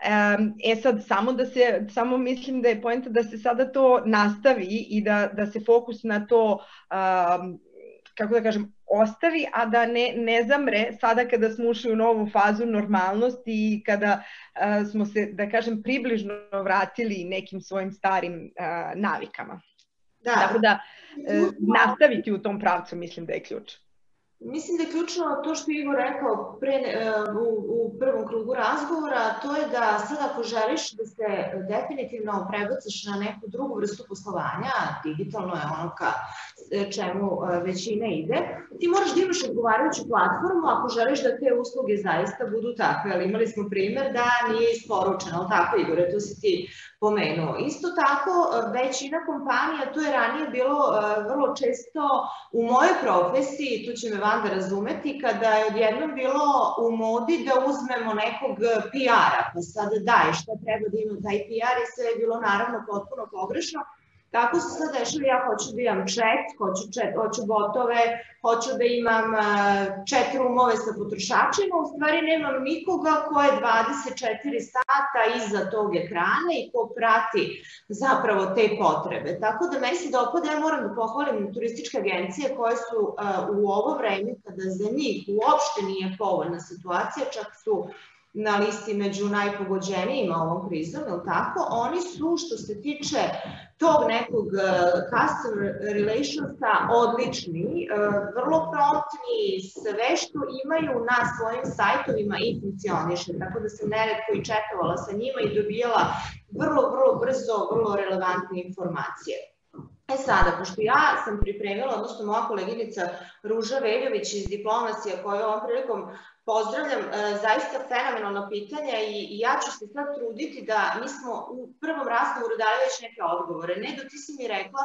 E sad, samo da se, samo mislim da je poenta da se sada to nastavi i da, da se fokus na to, um, kako da kažem, ostavi, a da ne, ne zamre sada kada smo ušli u novu fazu normalnosti i kada uh, smo se, da kažem, približno vratili nekim svojim starim uh, navikama. Da. Tako da, uh, nastaviti u tom pravcu mislim da je ključ. Mislim da je ključno to što je Igor rekao pre, u, u prvom krugu razgovora, to je da sad ako želiš da se definitivno prebaciš na neku drugu vrstu poslovanja, digitalno je ono ka čemu većina ide, ti moraš da imaš odgovarajuću platformu ako želiš da te usluge zaista budu takve, ali imali smo primer da nije isporučeno, ali tako Igore, to si ti pomenuo. Isto tako, većina kompanija, to je ranije bilo vrlo često u mojoj profesiji, tu će me Vanda razumeti, kada je odjednom bilo u modi da uzmemo nekog P R-a, pa sada daj, šta treba da ima taj P R i sve je bilo naravno potpuno pogrešno. Tako se sad dešava, ja hoću da imam chat, hoću, chat, hoću botove, hoću da imam chat roomove sa potrošačima, u stvari nemam nikoga ko je dvadeset četiri sata iza tog ekrana i ko prati zapravo te potrebe. Tako da meni se dopada, ja moram da pohvalim turističke agencije koje su u ovo vreme, kada za njih uopšte nije povoljna situacija, čak su na listi među najpogođenijima ovom krizom, je li tako? Oni su, što se tiče tog nekog customer relationsa, odlični, vrlo promptni, sve što imaju na svojim sajtovima i funkcioniše, tako da sam neretko i četovala sa njima i dobijala vrlo, vrlo brzo, vrlo relevantne informacije. E sada, pošto ja sam pripremila, odnosno moja koleginica Ruža Veljović iz Diplomasija, koja ovom prilikom pozdravljam, zaista fenomenalno pitanje i ja ću se sad truditi da mi smo u prvom razgovoru dali već neke odgovore. Nedo, ti si mi rekla,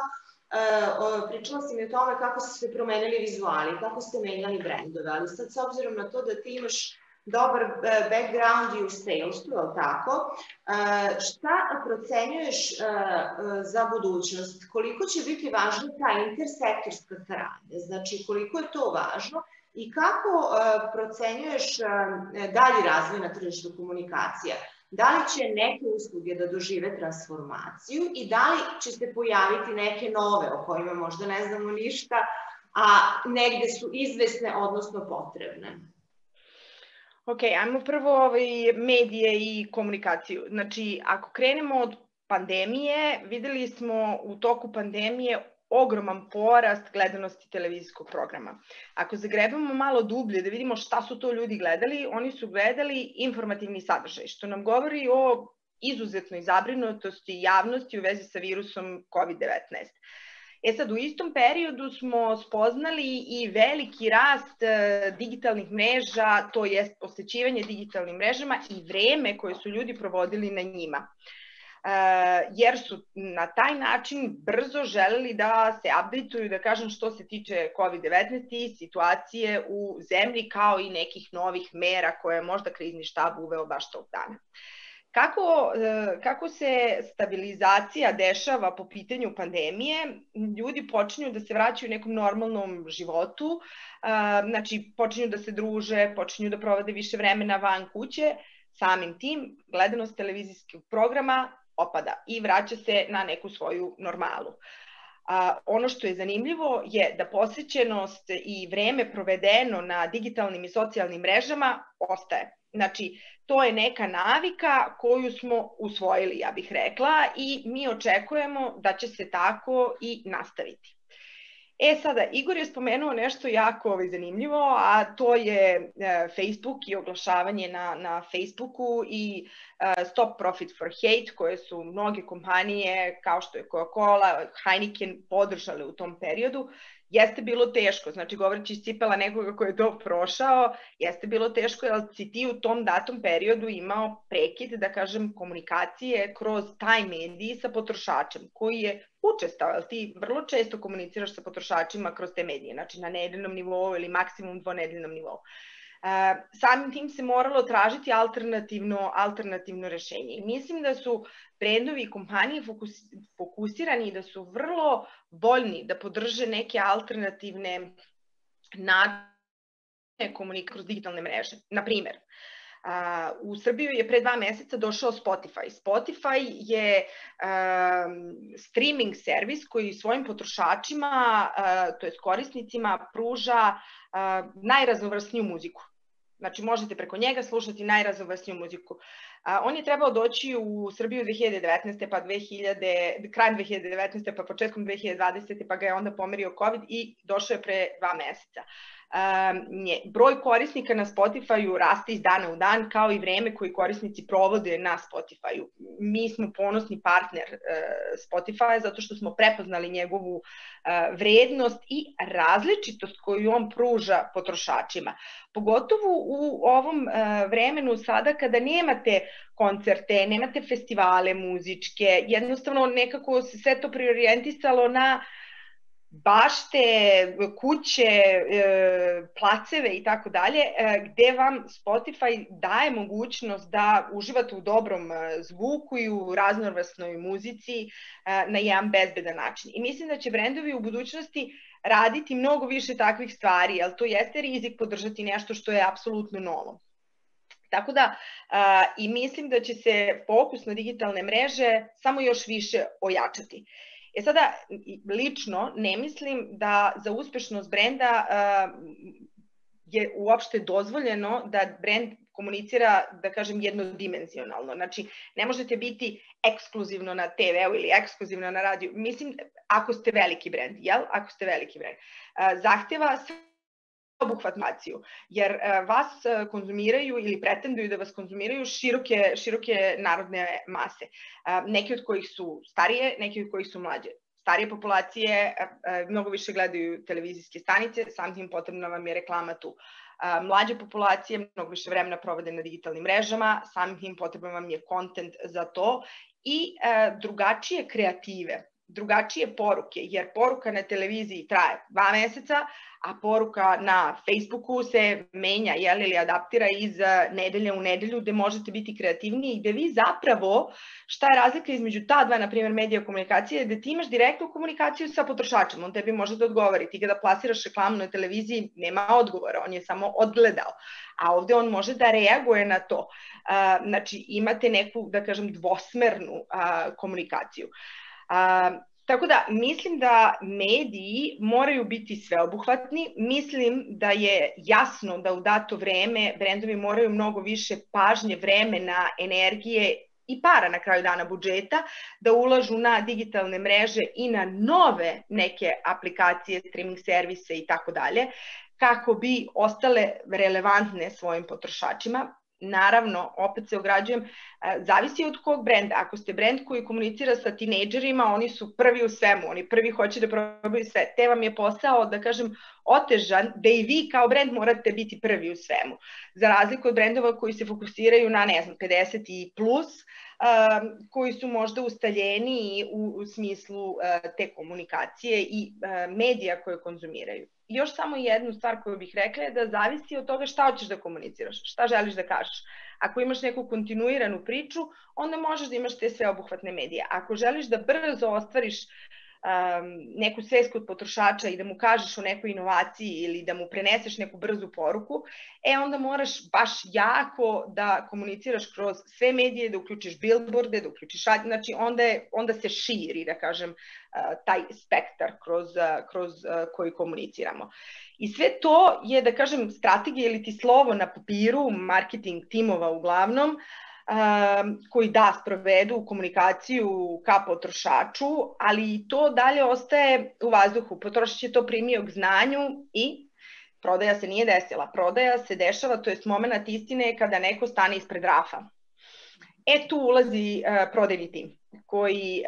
pričala si mi o tome kako su se promenili vizuali, kako ste menjali brendove, ali sad s obzirom na to da ti imaš dobar background i u salesu, je li tako? Šta procenjuješ za budućnost? Koliko će biti važna ta intersektorska saradnja? Znači, koliko je to važno? I kako procenjuješ dalji razvoj na tržištu komunikacija? Da li će neke usluge da dožive transformaciju i da li će se pojaviti neke nove o kojima možda ne znamo ništa, a negde su izvesne, odnosno potrebne? Ok, ajmo prvo ovaj, medije i komunikaciju. Znači, ako krenemo od pandemije, videli smo u toku pandemije ogroman porast gledanosti televizijskog programa. Ako zagrebamo malo dublje da vidimo šta su to ljudi gledali, oni su gledali informativni sadržaj, što nam govori o izuzetnoj zabrinutosti javnosti u vezi sa virusom kovid devetnaest. E sad, u istom periodu smo spoznali i veliki rast digitalnih mreža, to je posvećivanje digitalnim mrežama i vreme koje su ljudi provodili na njima. Jer su na taj način brzo želeli da se updateuju, da kažem, što se tiče kovid devetnaest i situacije u zemlji, kao i nekih novih mera koje je možda krizni štab uveo baš tog dana. Kako, kako se stabilizacija dešava po pitanju pandemije, ljudi počinju da se vraćaju u nekom normalnom životu, znači počinju da se druže, počinju da provode više vremena van kuće, samim tim gledanost televizijskog programa opada i vraća se na neku svoju normalu. A, ono što je zanimljivo je da posvećenost i vreme provedeno na digitalnim i socijalnim mrežama ostaje. Znači, to je neka navika koju smo usvojili, ja bih rekla, i mi očekujemo da će se tako i nastaviti. E sada, Igor je spomenuo nešto jako ovaj, zanimljivo, a to je e, Facebook i oglašavanje na, na Facebooku i e, Stop Profit for Hate, koje su mnoge kompanije kao što je Coca-Cola, Heineken podržale u tom periodu. Jeste bilo teško, znači govoreći iz cipela nekoga ko je to prošao, jeste bilo teško jer si ti u tom datom periodu imao prekid, da kažem, komunikacije kroz taj medij sa potrošačem, koji je učestao, jer ti vrlo često komuniciraš sa potrošačima kroz te medije, znači na nedeljnom nivou ili maksimum dvonedeljnom nivou. Samim tim se moralo tražiti alternativno, alternativno rešenje. I mislim da su brendovi i kompanije fokusirani i da su vrlo voljni da podrže neke alternativne načine komunikacije kroz digitalne mreže. Naprimer, u Srbiju je pre dva meseca došao Spotify. Spotify je streaming servis koji svojim potrošačima, to jest korisnicima, pruža najraznovrsniju muziku. Znači, možete preko njega slušati najraznovrsniju muziku. On je trebao doći u Srbiju dve hiljade devetnaeste. pa dve hiljade, krajem dve hiljade devetnaeste. pa početkom dve hiljade dvadesete. pa ga je onda pomerio COVID i došao je pre dva meseca. Broj korisnika na Spotify-u raste iz dana u dan, kao i vreme koji korisnici provode na Spotify-u. Mi smo ponosni partner Spotify zato što smo prepoznali njegovu vrednost i različitost koju on pruža potrošačima. Pogotovo u ovom vremenu sada kada nemate koncerte, nemate festivale muzičke, jednostavno nekako se sve to preorijentisalo na bašte, kuće, placeve i tako dalje, gde vam Spotify daje mogućnost da uživate u dobrom zvuku i u raznovrsnoj muzici na jedan bezbedan način. I mislim da će brendovi u budućnosti raditi mnogo više takvih stvari, jer to jeste rizik podržati nešto što je apsolutno novo. Tako da i mislim da će se fokus na digitalne mreže samo još više ojačati. E sada, lično ne mislim da za uspešnost brenda je uopšte dozvoljeno da brend komunicira, da kažem, jednodimenzionalno. Znači, ne možete biti ekskluzivno na te veu ili ekskluzivno na radiju. Mislim, ako ste veliki brend, jel? Ako ste veliki brend. Zahteva obuhvatnaciju, jer vas konzumiraju ili pretenduju da vas konzumiraju široke, široke narodne mase. Neki od kojih su starije, neki od kojih su mlađe. Starije populacije mnogo više gledaju televizijske stanice, samim tim potrebna vam je reklama tu. Mlađe populacije mnogo više vremena provode na digitalnim mrežama, samim tim potreban vam je kontent za to i drugačije kreative, drugačije poruke, jer poruka na televiziji traje dva meseca, a poruka na Facebooku se menja, jel, ili adaptira iz nedelje u nedelju, gde možete biti kreativniji i gde vi zapravo, šta je razlika između ta dva, na primjer, medija komunikacije, gde ti imaš direktnu komunikaciju sa potrošačem, on tebi može da odgovori, ti kada plasiraš reklamu na televiziji, nema odgovora, on je samo odgledao, a ovde on može da reaguje na to. Znači, imate neku, da kažem, dvosmernu komunikaciju. Uh, tako da mislim da mediji moraju biti sveobuhvatni, mislim da je jasno da u dato vreme brendovi moraju mnogo više pažnje, vremena, energije i para na kraju dana budžeta da ulažu na digitalne mreže i na nove neke aplikacije, streaming servise i tako dalje, kako bi ostale relevantne svojim potrošačima. naravno, opet se ograđujem, zavisi od kog brenda. Ako ste brend koji komunicira sa tinejdžerima, oni su prvi u svemu, oni prvi hoće da probaju sve. Te vam je posao, da kažem, otežan, da i vi kao brend morate biti prvi u svemu. Za razliku od brendova koji se fokusiraju na, ne znam, pedeset i plus, koji su možda ustaljeniji u smislu te komunikacije i medija koje konzumiraju. I još samo jednu stvar koju bih rekla je da zavisi od toga šta hoćeš da komuniciraš, šta želiš da kažeš. Ako imaš neku kontinuiranu priču, onda možeš da imaš te sveobuhvatne medije. Ako želiš da brzo ostvariš neku svest kod potrošača i da mu kažeš o nekoj inovaciji ili da mu preneseš neku brzu poruku, e onda moraš baš jako da komuniciraš kroz sve medije, da uključiš billboarde, da uključiš, znači onda se širi, da kažem, taj spektar kroz koji komuniciramo. I sve to je, da kažem, strategija ili ti slovo na papiru, marketing timova uglavnom, koji da sprovedu komunikaciju ka potrošaču, ali to dalje ostaje u vazduhu. Potrošač je to primio k znanju i prodaja se nije desila. Prodaja se dešava, to je moment istine kada neko stane ispred rafa. E tu ulazi prodajni tim koji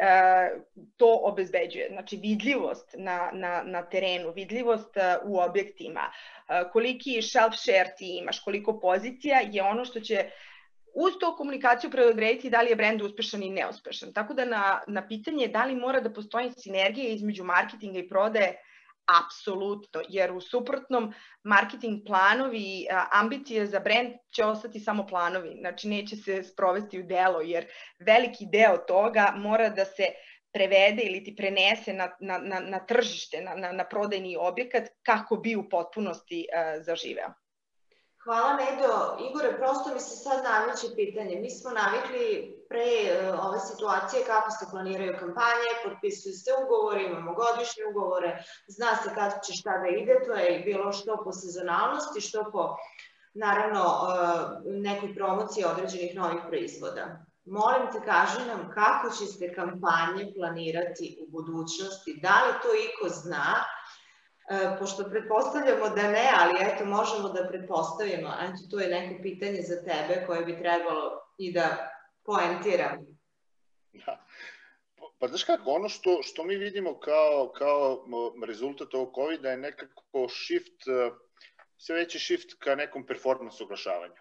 to obezbeđuje. Znači vidljivost na terenu, vidljivost u objektima, koliki shelf share ti imaš, koliko pozicija je ono što će uz to komunikaciju predodrediti da li je brend uspešan i neuspešan. Tako da na pitanje da li mora da postoji sinergija između marketinga i prodaje, apsolutno, jer u suprotnom marketing planovi, ambicije za brend će ostati samo planovi, znači neće se sprovesti u delo, jer veliki deo toga mora da se prevede ili ti prenese na tržište, na prodajni objekat kako bi u potpunosti zaživeo. Hvala, Medo. Igore, prosto mi se sad nameće pitanje. Mi smo navikli pre ove situacije kako se planiraju kampanje, potpisuju se ugovori, imamo godišnje ugovore, zna se kad će šta da ide, to je bilo što po sezonalnosti, što po, naravno, nekoj promociji određenih novih proizvoda. Molim te, kaži nam kako će se kampanje planirati u budućnosti, da li to iko zna, pošto pretpostavljamo da ne, ali eto, možemo da pretpostavimo. Eto, to je neko pitanje za tebe koje bi trebalo i da poentiram. Pa znaš kako, ono što mi vidimo kao rezultat ovog kovida je nekako shift, sve veći shift ka nekom performance oglašavanju.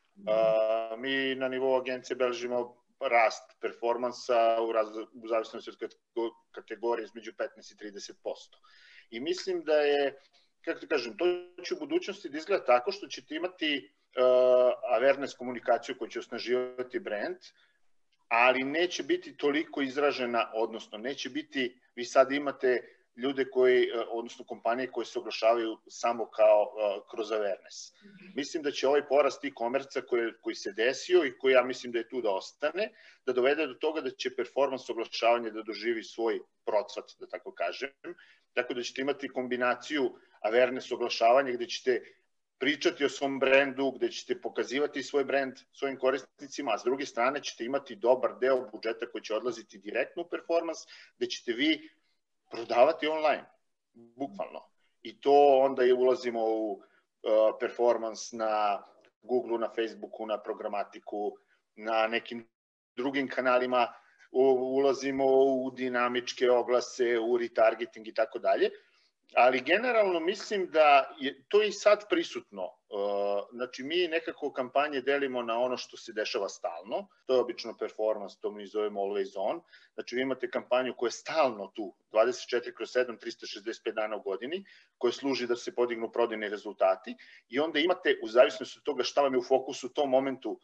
Mi na nivou agencije beležimo rast performansa u zavisnosti od kategorije između petnaest i trideset posto. I mislim da je, kako ti kažem, to će u budućnosti da izgleda tako što ćete imati awareness komunikaciju koja će osnaživati brand, ali neće biti toliko izražena, odnosno neće biti, vi sad imate ljude koji, odnosno kompanije koje se oglašavaju samo kao kroz awareness. Mislim da će ovaj porast e-komerca koji se desio i koji ja mislim da je tu da ostane, da dovede do toga da će performans oglašavanja da doživi svoj procvat, da tako kažem. Tako da ćete imati kombinaciju awareness oglašavanja gde ćete pričati o svom brendu, gde ćete pokazivati svoj brend svojim korisnicima, a s druge strane ćete imati dobar deo budžeta koji će odlaziti direktno u performans, gde ćete vi prodavati online, bukvalno. I to onda je ulazimo u performans na Google-u, na Facebooku, na programatiku, na nekim drugim kanalima, ulazimo u dinamičke oglase, u retargeting i tako dalje. Ali generalno mislim da je to i sad prisutno. Znači mi nekako kampanje delimo na ono što se dešava stalno, to je obično performance, to mi zovemo always on. Znači vi imate kampanju koja je stalno tu, dvadeset četiri kroz sedam, trista šezdeset pet dana u godini, koja služi da se podignu prodajni rezultati i onda imate, u zavisnosti od toga šta vam je u fokusu u tom momentu,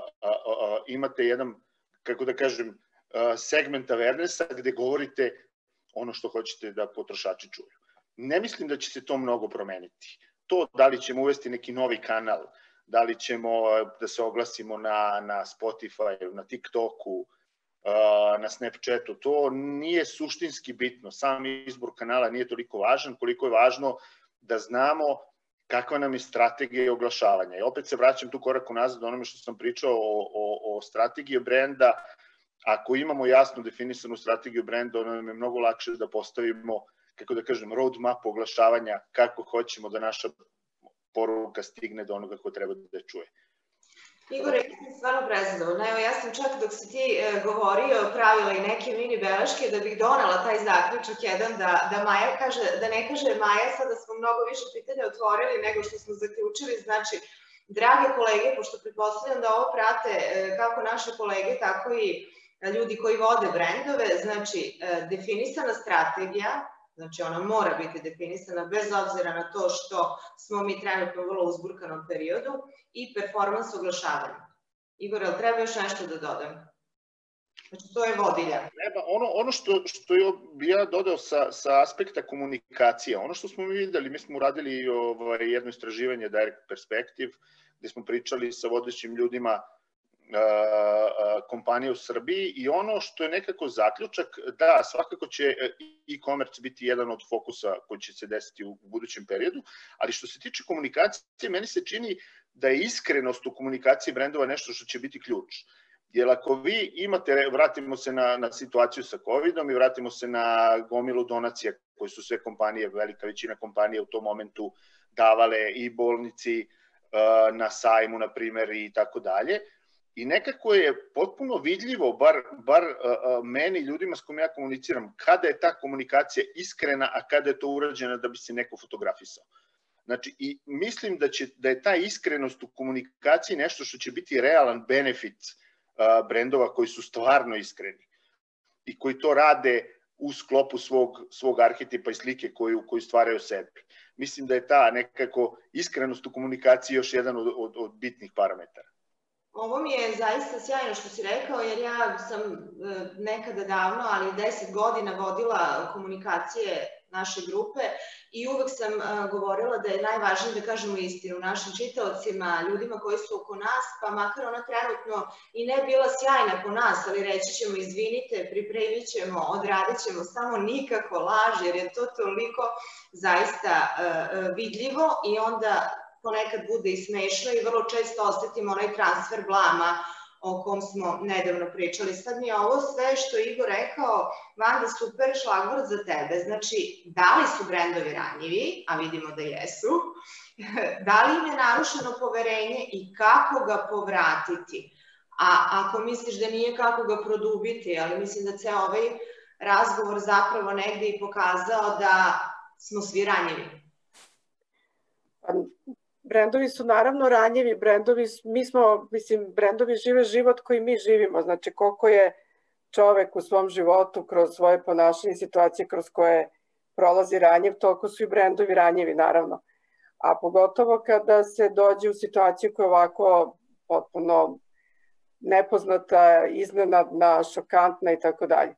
imate jedan, kako da kažem, segment awarenessa gde govorite ono što hoćete da potrošači čuju. Ne mislim da će se to mnogo promeniti. To da li ćemo uvesti neki novi kanal, da li ćemo da se oglasimo na Spotify, na TikToku, na Snapchatu, to nije suštinski bitno. Sam izbor kanala nije toliko važan koliko je važno da znamo kakva nam je strategija oglašavanja. I opet se vraćam tu korak unazad onome što sam pričao o strategiji brenda. Ako imamo jasno definisanu strategiju brenda, ono nam je mnogo lakše da postavimo, kako da kažem, roadmap oglašavanja, kako hoćemo da naša poruka stigne do onoga ko treba da čuje. Igor, ja sam stvarno prezadovoljna. Evo, ja sam čak dok si ti e, govorio, pravila i neke mini beleške da bih donela taj zaključak jedan da, da Maja kaže, da ne kaže Maja sada smo mnogo više pitanja otvorili nego što smo zaključili. Znači, drage kolege, pošto pretpostavljam da ovo prate e, kako naše kolege, tako i ljudi koji vode brendove, znači e, definisana strategija, znači ona mora biti definisana bez obzira na to što smo mi trenutno u vrlo uzburkanom periodu i performans oglašavanja. Igor, ali treba još nešto da dodam? Znači to je vodilja. Treba, ono, ono što, što bi ja dodao sa, sa aspekta komunikacije, ono što smo mi videli, mi smo uradili ovaj, jedno istraživanje Direct Perspective, gde smo pričali sa vodećim ljudima kompanije u Srbiji i ono što je nekako zaključak, da, svakako će e-commerce biti jedan od fokusa koji će se desiti u budućem periodu, ali što se tiče komunikacije, meni se čini da je iskrenost u komunikaciji brendova nešto što će biti ključ. Jer ako vi imate, vratimo se na, na situaciju sa covidom i vratimo se na gomilu donacija koje su sve kompanije, velika većina kompanija u tom momentu davale i bolnici, na sajmu, na primer, i tako dalje. I nekako je potpuno vidljivo, bar, bar uh, meni, ljudima s kojima ja komuniciram, kada je ta komunikacija iskrena, a kada je to urađena da bi se neko fotografisao. Znači, i mislim da, će, da je ta iskrenost u komunikaciji nešto što će biti realan benefit uh, brendova koji su stvarno iskreni i koji to rade u sklopu svog, svog arhetipa i slike koju, koju stvaraju sebi. Mislim da je ta nekako iskrenost u komunikaciji još jedan od, od, od bitnih parametara. Ovo mi je zaista sjajno što si rekao, jer ja sam nekada davno, ali deset godina vodila komunikacije naše grupe i uvek sam govorila da je najvažnije da kažemo istinu našim čitaocima, ljudima koji su oko nas, pa makar ona trenutno i ne bila sjajna po nas, ali reći ćemo izvinite, pripremit ćemo, odradit ćemo, samo nikako laž, jer je to toliko zaista vidljivo i onda ponekad bude i smešno i vrlo često osetimo onaj transfer blama o kom smo nedavno pričali. Sad mi je ovo sve što je Igor rekao, Vanda, super šlagvort za tebe. Znači, da li su brendovi ranjivi, a vidimo da jesu, da li im je narušeno poverenje i kako ga povratiti? A ako misliš da nije, kako ga produbiti, ali mislim da ceo ovaj razgovor zapravo negde i pokazao da smo svi ranjivi. Brendovi su naravno ranjivi, brendovi, mi smo, mislim, brendovi žive život koji mi živimo, znači koliko je čovek u svom životu kroz svoje ponašanje i situacije kroz koje prolazi ranjiv, toliko su i brendovi ranjivi, naravno. A pogotovo kada se dođe u situaciju koja je ovako potpuno nepoznata, iznenadna, šokantna i tako dalje.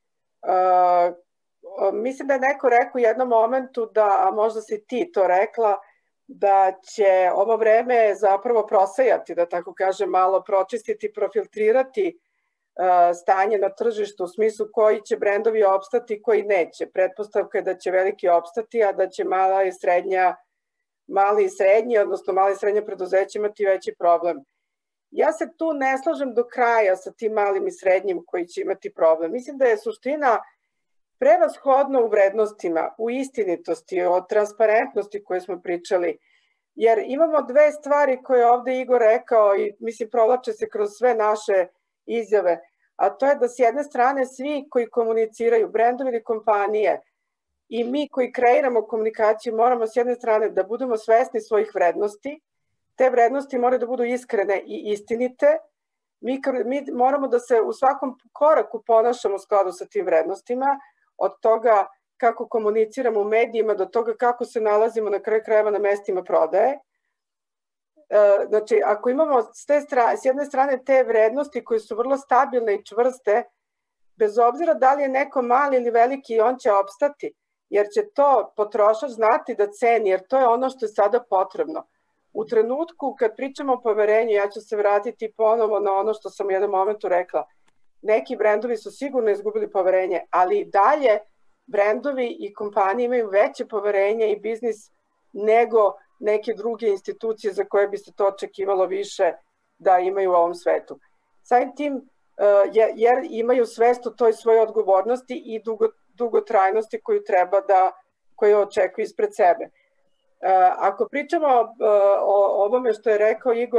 Mislim da je neko rekao u jednom momentu da, a možda si ti to rekla, da će ovo vreme zapravo prosejati, da tako kažem, malo pročistiti, profiltrirati stanje na tržištu u smislu koji će brendovi opstati, koji neće. Pretpostavka je da će veliki opstati, a da će mala i srednja, mali i srednji, odnosno mali i srednja preduzeća imati veći problem. Ja se tu ne slažem do kraja sa tim malim i srednjim koji će imati problem. Mislim da je suština prevashodno u vrednostima, u istinitosti, o transparentnosti koje smo pričali, jer imamo dve stvari koje je ovde Igor rekao i mislim provlače se kroz sve naše izjave, a to je da s jedne strane svi koji komuniciraju, brendovi ili kompanije i mi koji kreiramo komunikaciju moramo s jedne strane da budemo svesni svojih vrednosti, te vrednosti moraju da budu iskrene i istinite, mi, mi moramo da se u svakom koraku ponašamo u skladu sa tim vrednostima, od toga kako komuniciramo u medijima do toga kako se nalazimo na kraju krajeva na mestima prodaje. Znači, ako imamo s, te strane, s jedne strane te vrednosti koje su vrlo stabilne i čvrste, bez obzira da li je neko mali ili veliki, on će opstati, jer će to potrošač znati da ceni, jer to je ono što je sada potrebno. U trenutku kad pričamo o poverenju, ja ću se vratiti ponovo na ono što sam u jednom momentu rekla, neki brendovi su sigurno izgubili poverenje, ali dalje brendovi i kompanije imaju veće poverenje i biznis nego neke druge institucije za koje bi se to očekivalo više da imaju u ovom svetu. Samim tim, jer imaju svest o toj svojoj odgovornosti i dugotrajnosti koju treba da, koju očekuju ispred sebe. Ako pričamo o ovome što je rekao Igor,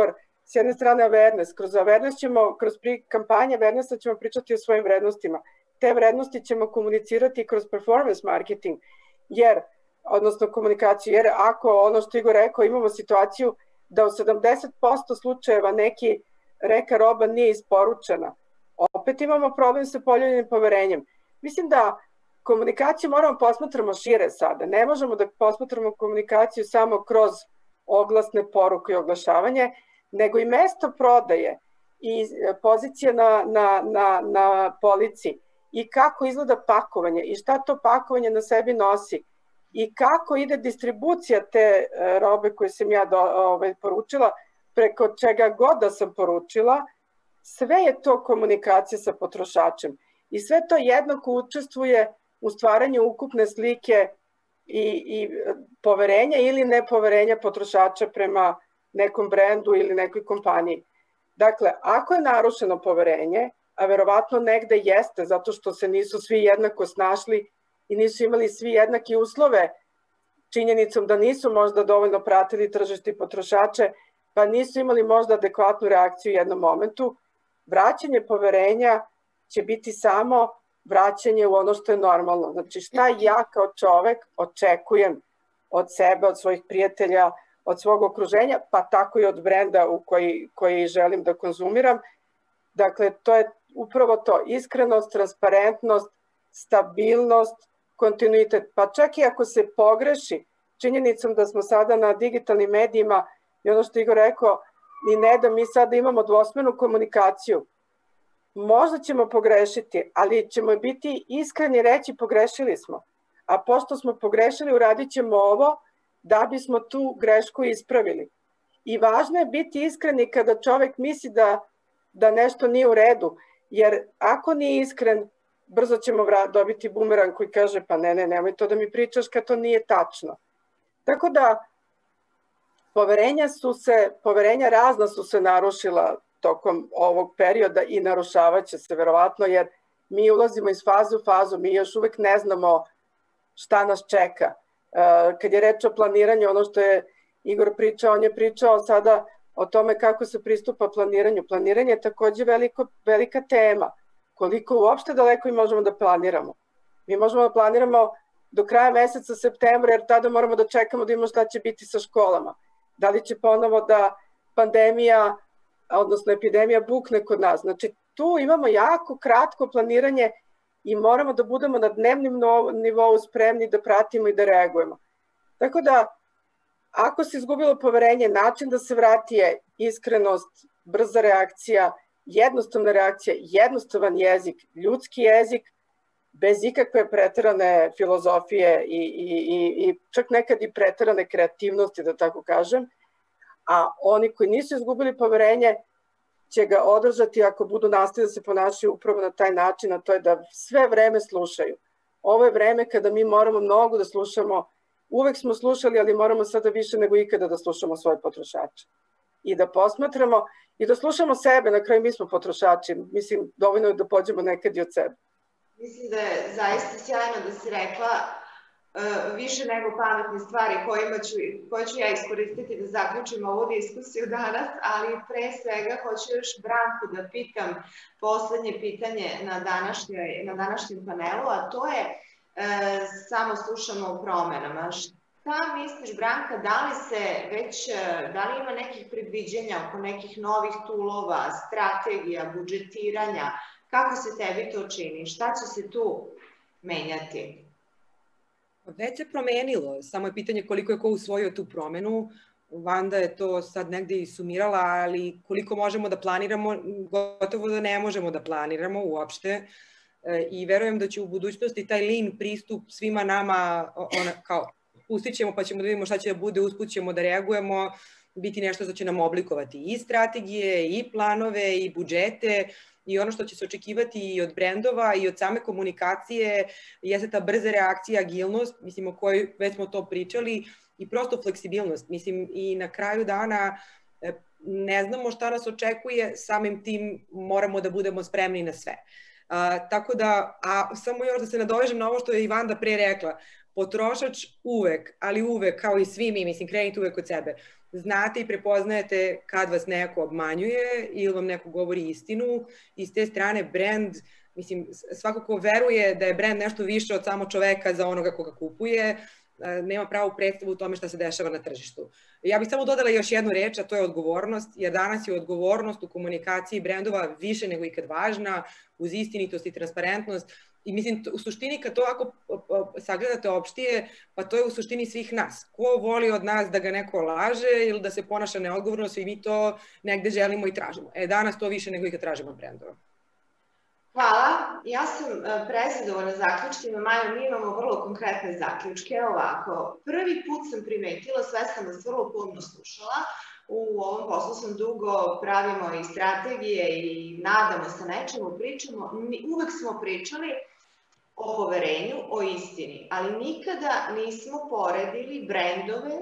s jedne strane awareness. Kroz awareness ćemo, kroz kampanje awarenessa ćemo pričati o svojim vrednostima. Te vrednosti ćemo komunicirati kroz performance marketing, jer, odnosno komunikaciju, jer ako, ono što Igor rekao, imamo situaciju da u sedamdeset posto slučajeva neki reka roba nije isporučena, opet imamo problem sa poljubljenim poverenjem. Mislim da komunikaciju moramo posmatramo šire sada. Ne možemo da posmatramo komunikaciju samo kroz oglasne poruke i oglašavanje, nego i mesto prodaje i pozicija na, na, na, na polici i kako izgleda pakovanje i šta to pakovanje na sebi nosi i kako ide distribucija te robe koje sam ja do, ove, poručila, preko čega god da sam poručila, sve je to komunikacija sa potrošačem i sve to jednako učestvuje u stvaranju ukupne slike i, i poverenja ili nepoverenja potrošača prema nekom brendu ili nekoj kompaniji. Dakle, ako je narušeno poverenje, a verovatno negde jeste, zato što se nisu svi jednako snašli i nisu imali svi jednake uslove, činjenicom da nisu možda dovoljno pratili tržište i potrošače, pa nisu imali možda adekvatnu reakciju u jednom momentu, vraćanje poverenja će biti samo vraćanje u ono što je normalno. Znači, šta ja kao čovek očekujem od sebe, od svojih prijatelja, od svog okruženja, pa tako i od brenda u koji, koji želim da konzumiram. Dakle, to je upravo to, iskrenost, transparentnost, stabilnost, kontinuitet. Pa čak i ako se pogreši, činjenicom da smo sada na digitalnim medijima, i ono što Igor rekao, ni ne da mi sada imamo dvosmernu komunikaciju. Možda ćemo pogrešiti, ali ćemo biti iskreni reći pogrešili smo. A pošto smo pogrešili, uradit ćemo ovo da bismo tu grešku ispravili. I važno je biti iskreni kada čovek misli da, da nešto nije u redu, jer ako nije iskren, brzo ćemo dobiti bumerang koji kaže pa ne, ne, nemoj to da mi pričaš kad to nije tačno. Tako da, poverenja su se, poverenja razna su se narušila tokom ovog perioda i narušavat će se verovatno, jer mi ulazimo iz faze u fazu, mi još uvek ne znamo šta nas čeka. Kad je reč o planiranju, ono što je Igor pričao, on je pričao sada o tome kako se pristupa planiranju. Planiranje je takođe veliko, velika tema. Koliko uopšte daleko i možemo da planiramo. Mi možemo da planiramo do kraja meseca septembra, jer tada moramo da čekamo da imamo šta će biti sa školama. Da li će ponovo da pandemija, odnosno epidemija bukne kod nas. Znači, tu imamo jako kratko planiranje i moramo da budemo na dnevnim nivou spremni da pratimo i da reagujemo. Tako da, ako se izgubilo poverenje, način da se vrati je iskrenost, brza reakcija, jednostavna reakcija, jednostavan jezik, ljudski jezik, bez ikakve preterane filozofije i, i, i, i čak nekad i preterane kreativnosti, da tako kažem, a oni koji nisu izgubili poverenje će ga održati ako budu nastavili da se ponašaju upravo na taj način, a to je da sve vreme slušaju. Ovo je vreme kada mi moramo mnogo da slušamo, uvek smo slušali, ali moramo sada više nego ikada da slušamo svoje potrošače. I da posmatramo i da slušamo sebe, na kraju mi smo potrošači, mislim, dovoljno je da pođemo nekad i od sebe. Mislim da je zaista sjajno da si rekla uh, više nego pametne stvari kojima ću, koje ću ja iskoristiti da zaključim ovu diskusiju danas, ali pre svega hoću još Branku da pitam poslednje pitanje na, na današnjem panelu, a to je uh, samo slušamo o promenama. Šta misliš, Branka, da li se već, da li ima nekih predviđenja oko nekih novih toolova, strategija, budžetiranja? Kako se tebi to čini? Šta će se tu menjati? Već se promenilo, samo je pitanje koliko je ko usvojio tu promenu. Vanda je to sad negde i sumirala, ali koliko možemo da planiramo, gotovo da ne možemo da planiramo uopšte. I verujem da će u budućnosti taj lean pristup svima nama, ona, kao, pustit ćemo pa ćemo da vidimo šta će da bude, usput ćemo da reagujemo, biti nešto što će nam oblikovati i strategije, i planove, i budžete, i ono što će se očekivati i od brendova i od same komunikacije, jeste ta brza reakcija, agilnost, mislim o kojoj već smo to pričali, i prosto fleksibilnost. Mislim, i na kraju dana ne znamo šta nas očekuje, samim tim moramo da budemo spremni na sve. Uh, tako da, a samo još da se nadovežem na ovo što je i Vanda pre rekla, potrošač uvek, ali uvek, kao i svi mi, mislim, krenite uvek od sebe, znate i prepoznajete kad vas neko obmanjuje ili vam neko govori istinu i s te strane brand, mislim, svako ko veruje da je brand nešto više od samo čoveka za onoga koga kupuje, nema pravu predstavu u tome šta se dešava na tržištu. Ja bih samo dodala još jednu reč, a to je odgovornost, jer danas je odgovornost u komunikaciji brendova više nego ikad važna, uz istinitost i transparentnost. I mislim, u suštini kad to ako sagledate opštije, pa to je u suštini svih nas. Ko voli od nas da ga neko laže ili da se ponaša neodgovorno, svi mi to negde želimo i tražimo. E, danas to više nego ikad tražimo od brendova. Hvala. Ja sam prezadovoljna zaključcima. Majo, mi imamo vrlo konkretne zaključke. Ovako, prvi put sam primetila, sve sam vas vrlo puno slušala, u ovom poslu sam dugo, pravimo i strategije i nadamo se nečemu, pričamo, uvek smo pričali o poverenju, o istini, ali nikada nismo poredili brendove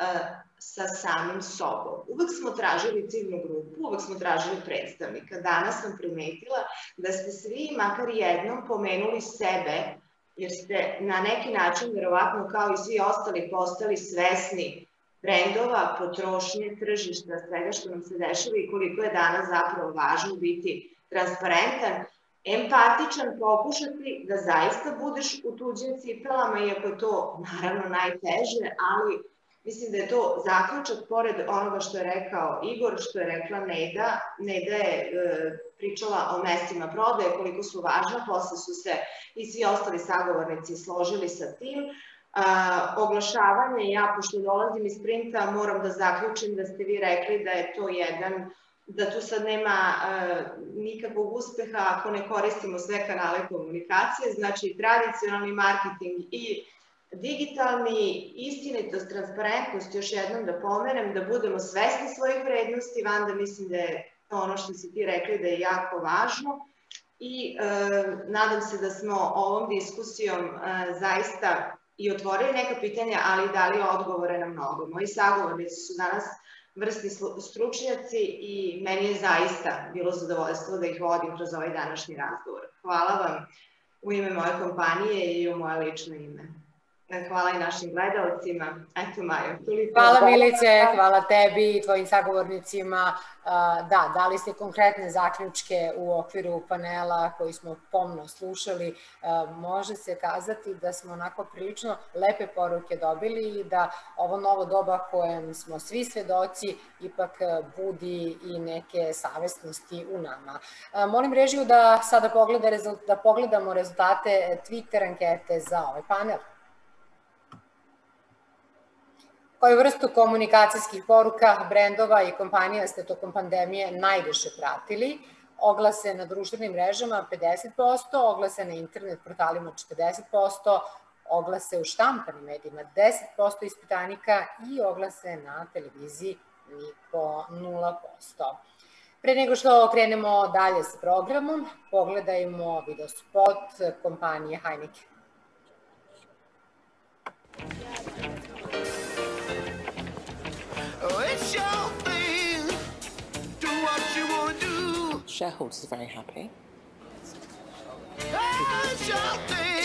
sa samim sobom. Uvek smo tražili ciljnu grupu, uvek smo tražili predstavnika. Danas sam primetila da ste svi makar jednom pomenuli sebe, jer ste na neki način, verovatno kao i svi ostali, postali svesni brendova, potrošnje, tržišta, svega što nam se dešava i koliko je danas zapravo važno biti transparentan, empatičan, pokušati da zaista budeš u tuđim cipelama, iako je to naravno najteže, ali mislim da je to zaključak, pored onoga što je rekao Igor, što je rekla Neda. Neda je e, pričala o mestima prodaje, koliko su važna, posle su se i svi ostali sagovornici složili sa tim. A, oglašavanje, ja pošto dolazim iz printa, moram da zaključim da ste vi rekli da je to jedan, da tu sad nema a, nikakvog uspeha ako ne koristimo sve kanale komunikacije, znači tradicionalni marketing i digitalni, istinitost, transparentnost, još jednom da pomenem, da budemo svesni svojih vrednosti, Vanda, mislim da je to ono što si ti rekli da je jako važno i e, nadam se da smo ovom diskusijom e, zaista i otvorili neka pitanja, ali i dali odgovore na mnogo. Moji sagovornici su danas vrstni stručnjaci i meni je zaista bilo zadovoljstvo da ih vodim kroz ovaj današnji razgovor. Hvala vam u ime moje kompanije i u moje lično ime. Hvala i našim gledalcima. Eto, Majo, toliko. Hvala Milice, hvala tebi i tvojim sagovornicima. Da, dali ste konkretne zaključke u okviru panela koji smo pomno slušali. Može se kazati da smo onako prilično lepe poruke dobili i da ovo novo doba kojem smo svi svedoci ipak budi i neke savesnosti u nama. Molim režiju da sada pogleda, da pogledamo rezultate Twitter ankete za ovaj panel. Koju vrstu komunikacijskih poruka, brendova i kompanija ste tokom pandemije najviše pratili? Oglase na društvenim mrežama pedeset posto, oglase na internet portalima četrdeset posto, oglase u štampanim medijima deset posto ispitanika i oglase na televiziji niko nula posto. Pre nego što krenemo dalje sa programom, pogledajmo video spot kompanije Heineken. It's your thing. Do what you want to do. Shareholders are very happy. It's your thing.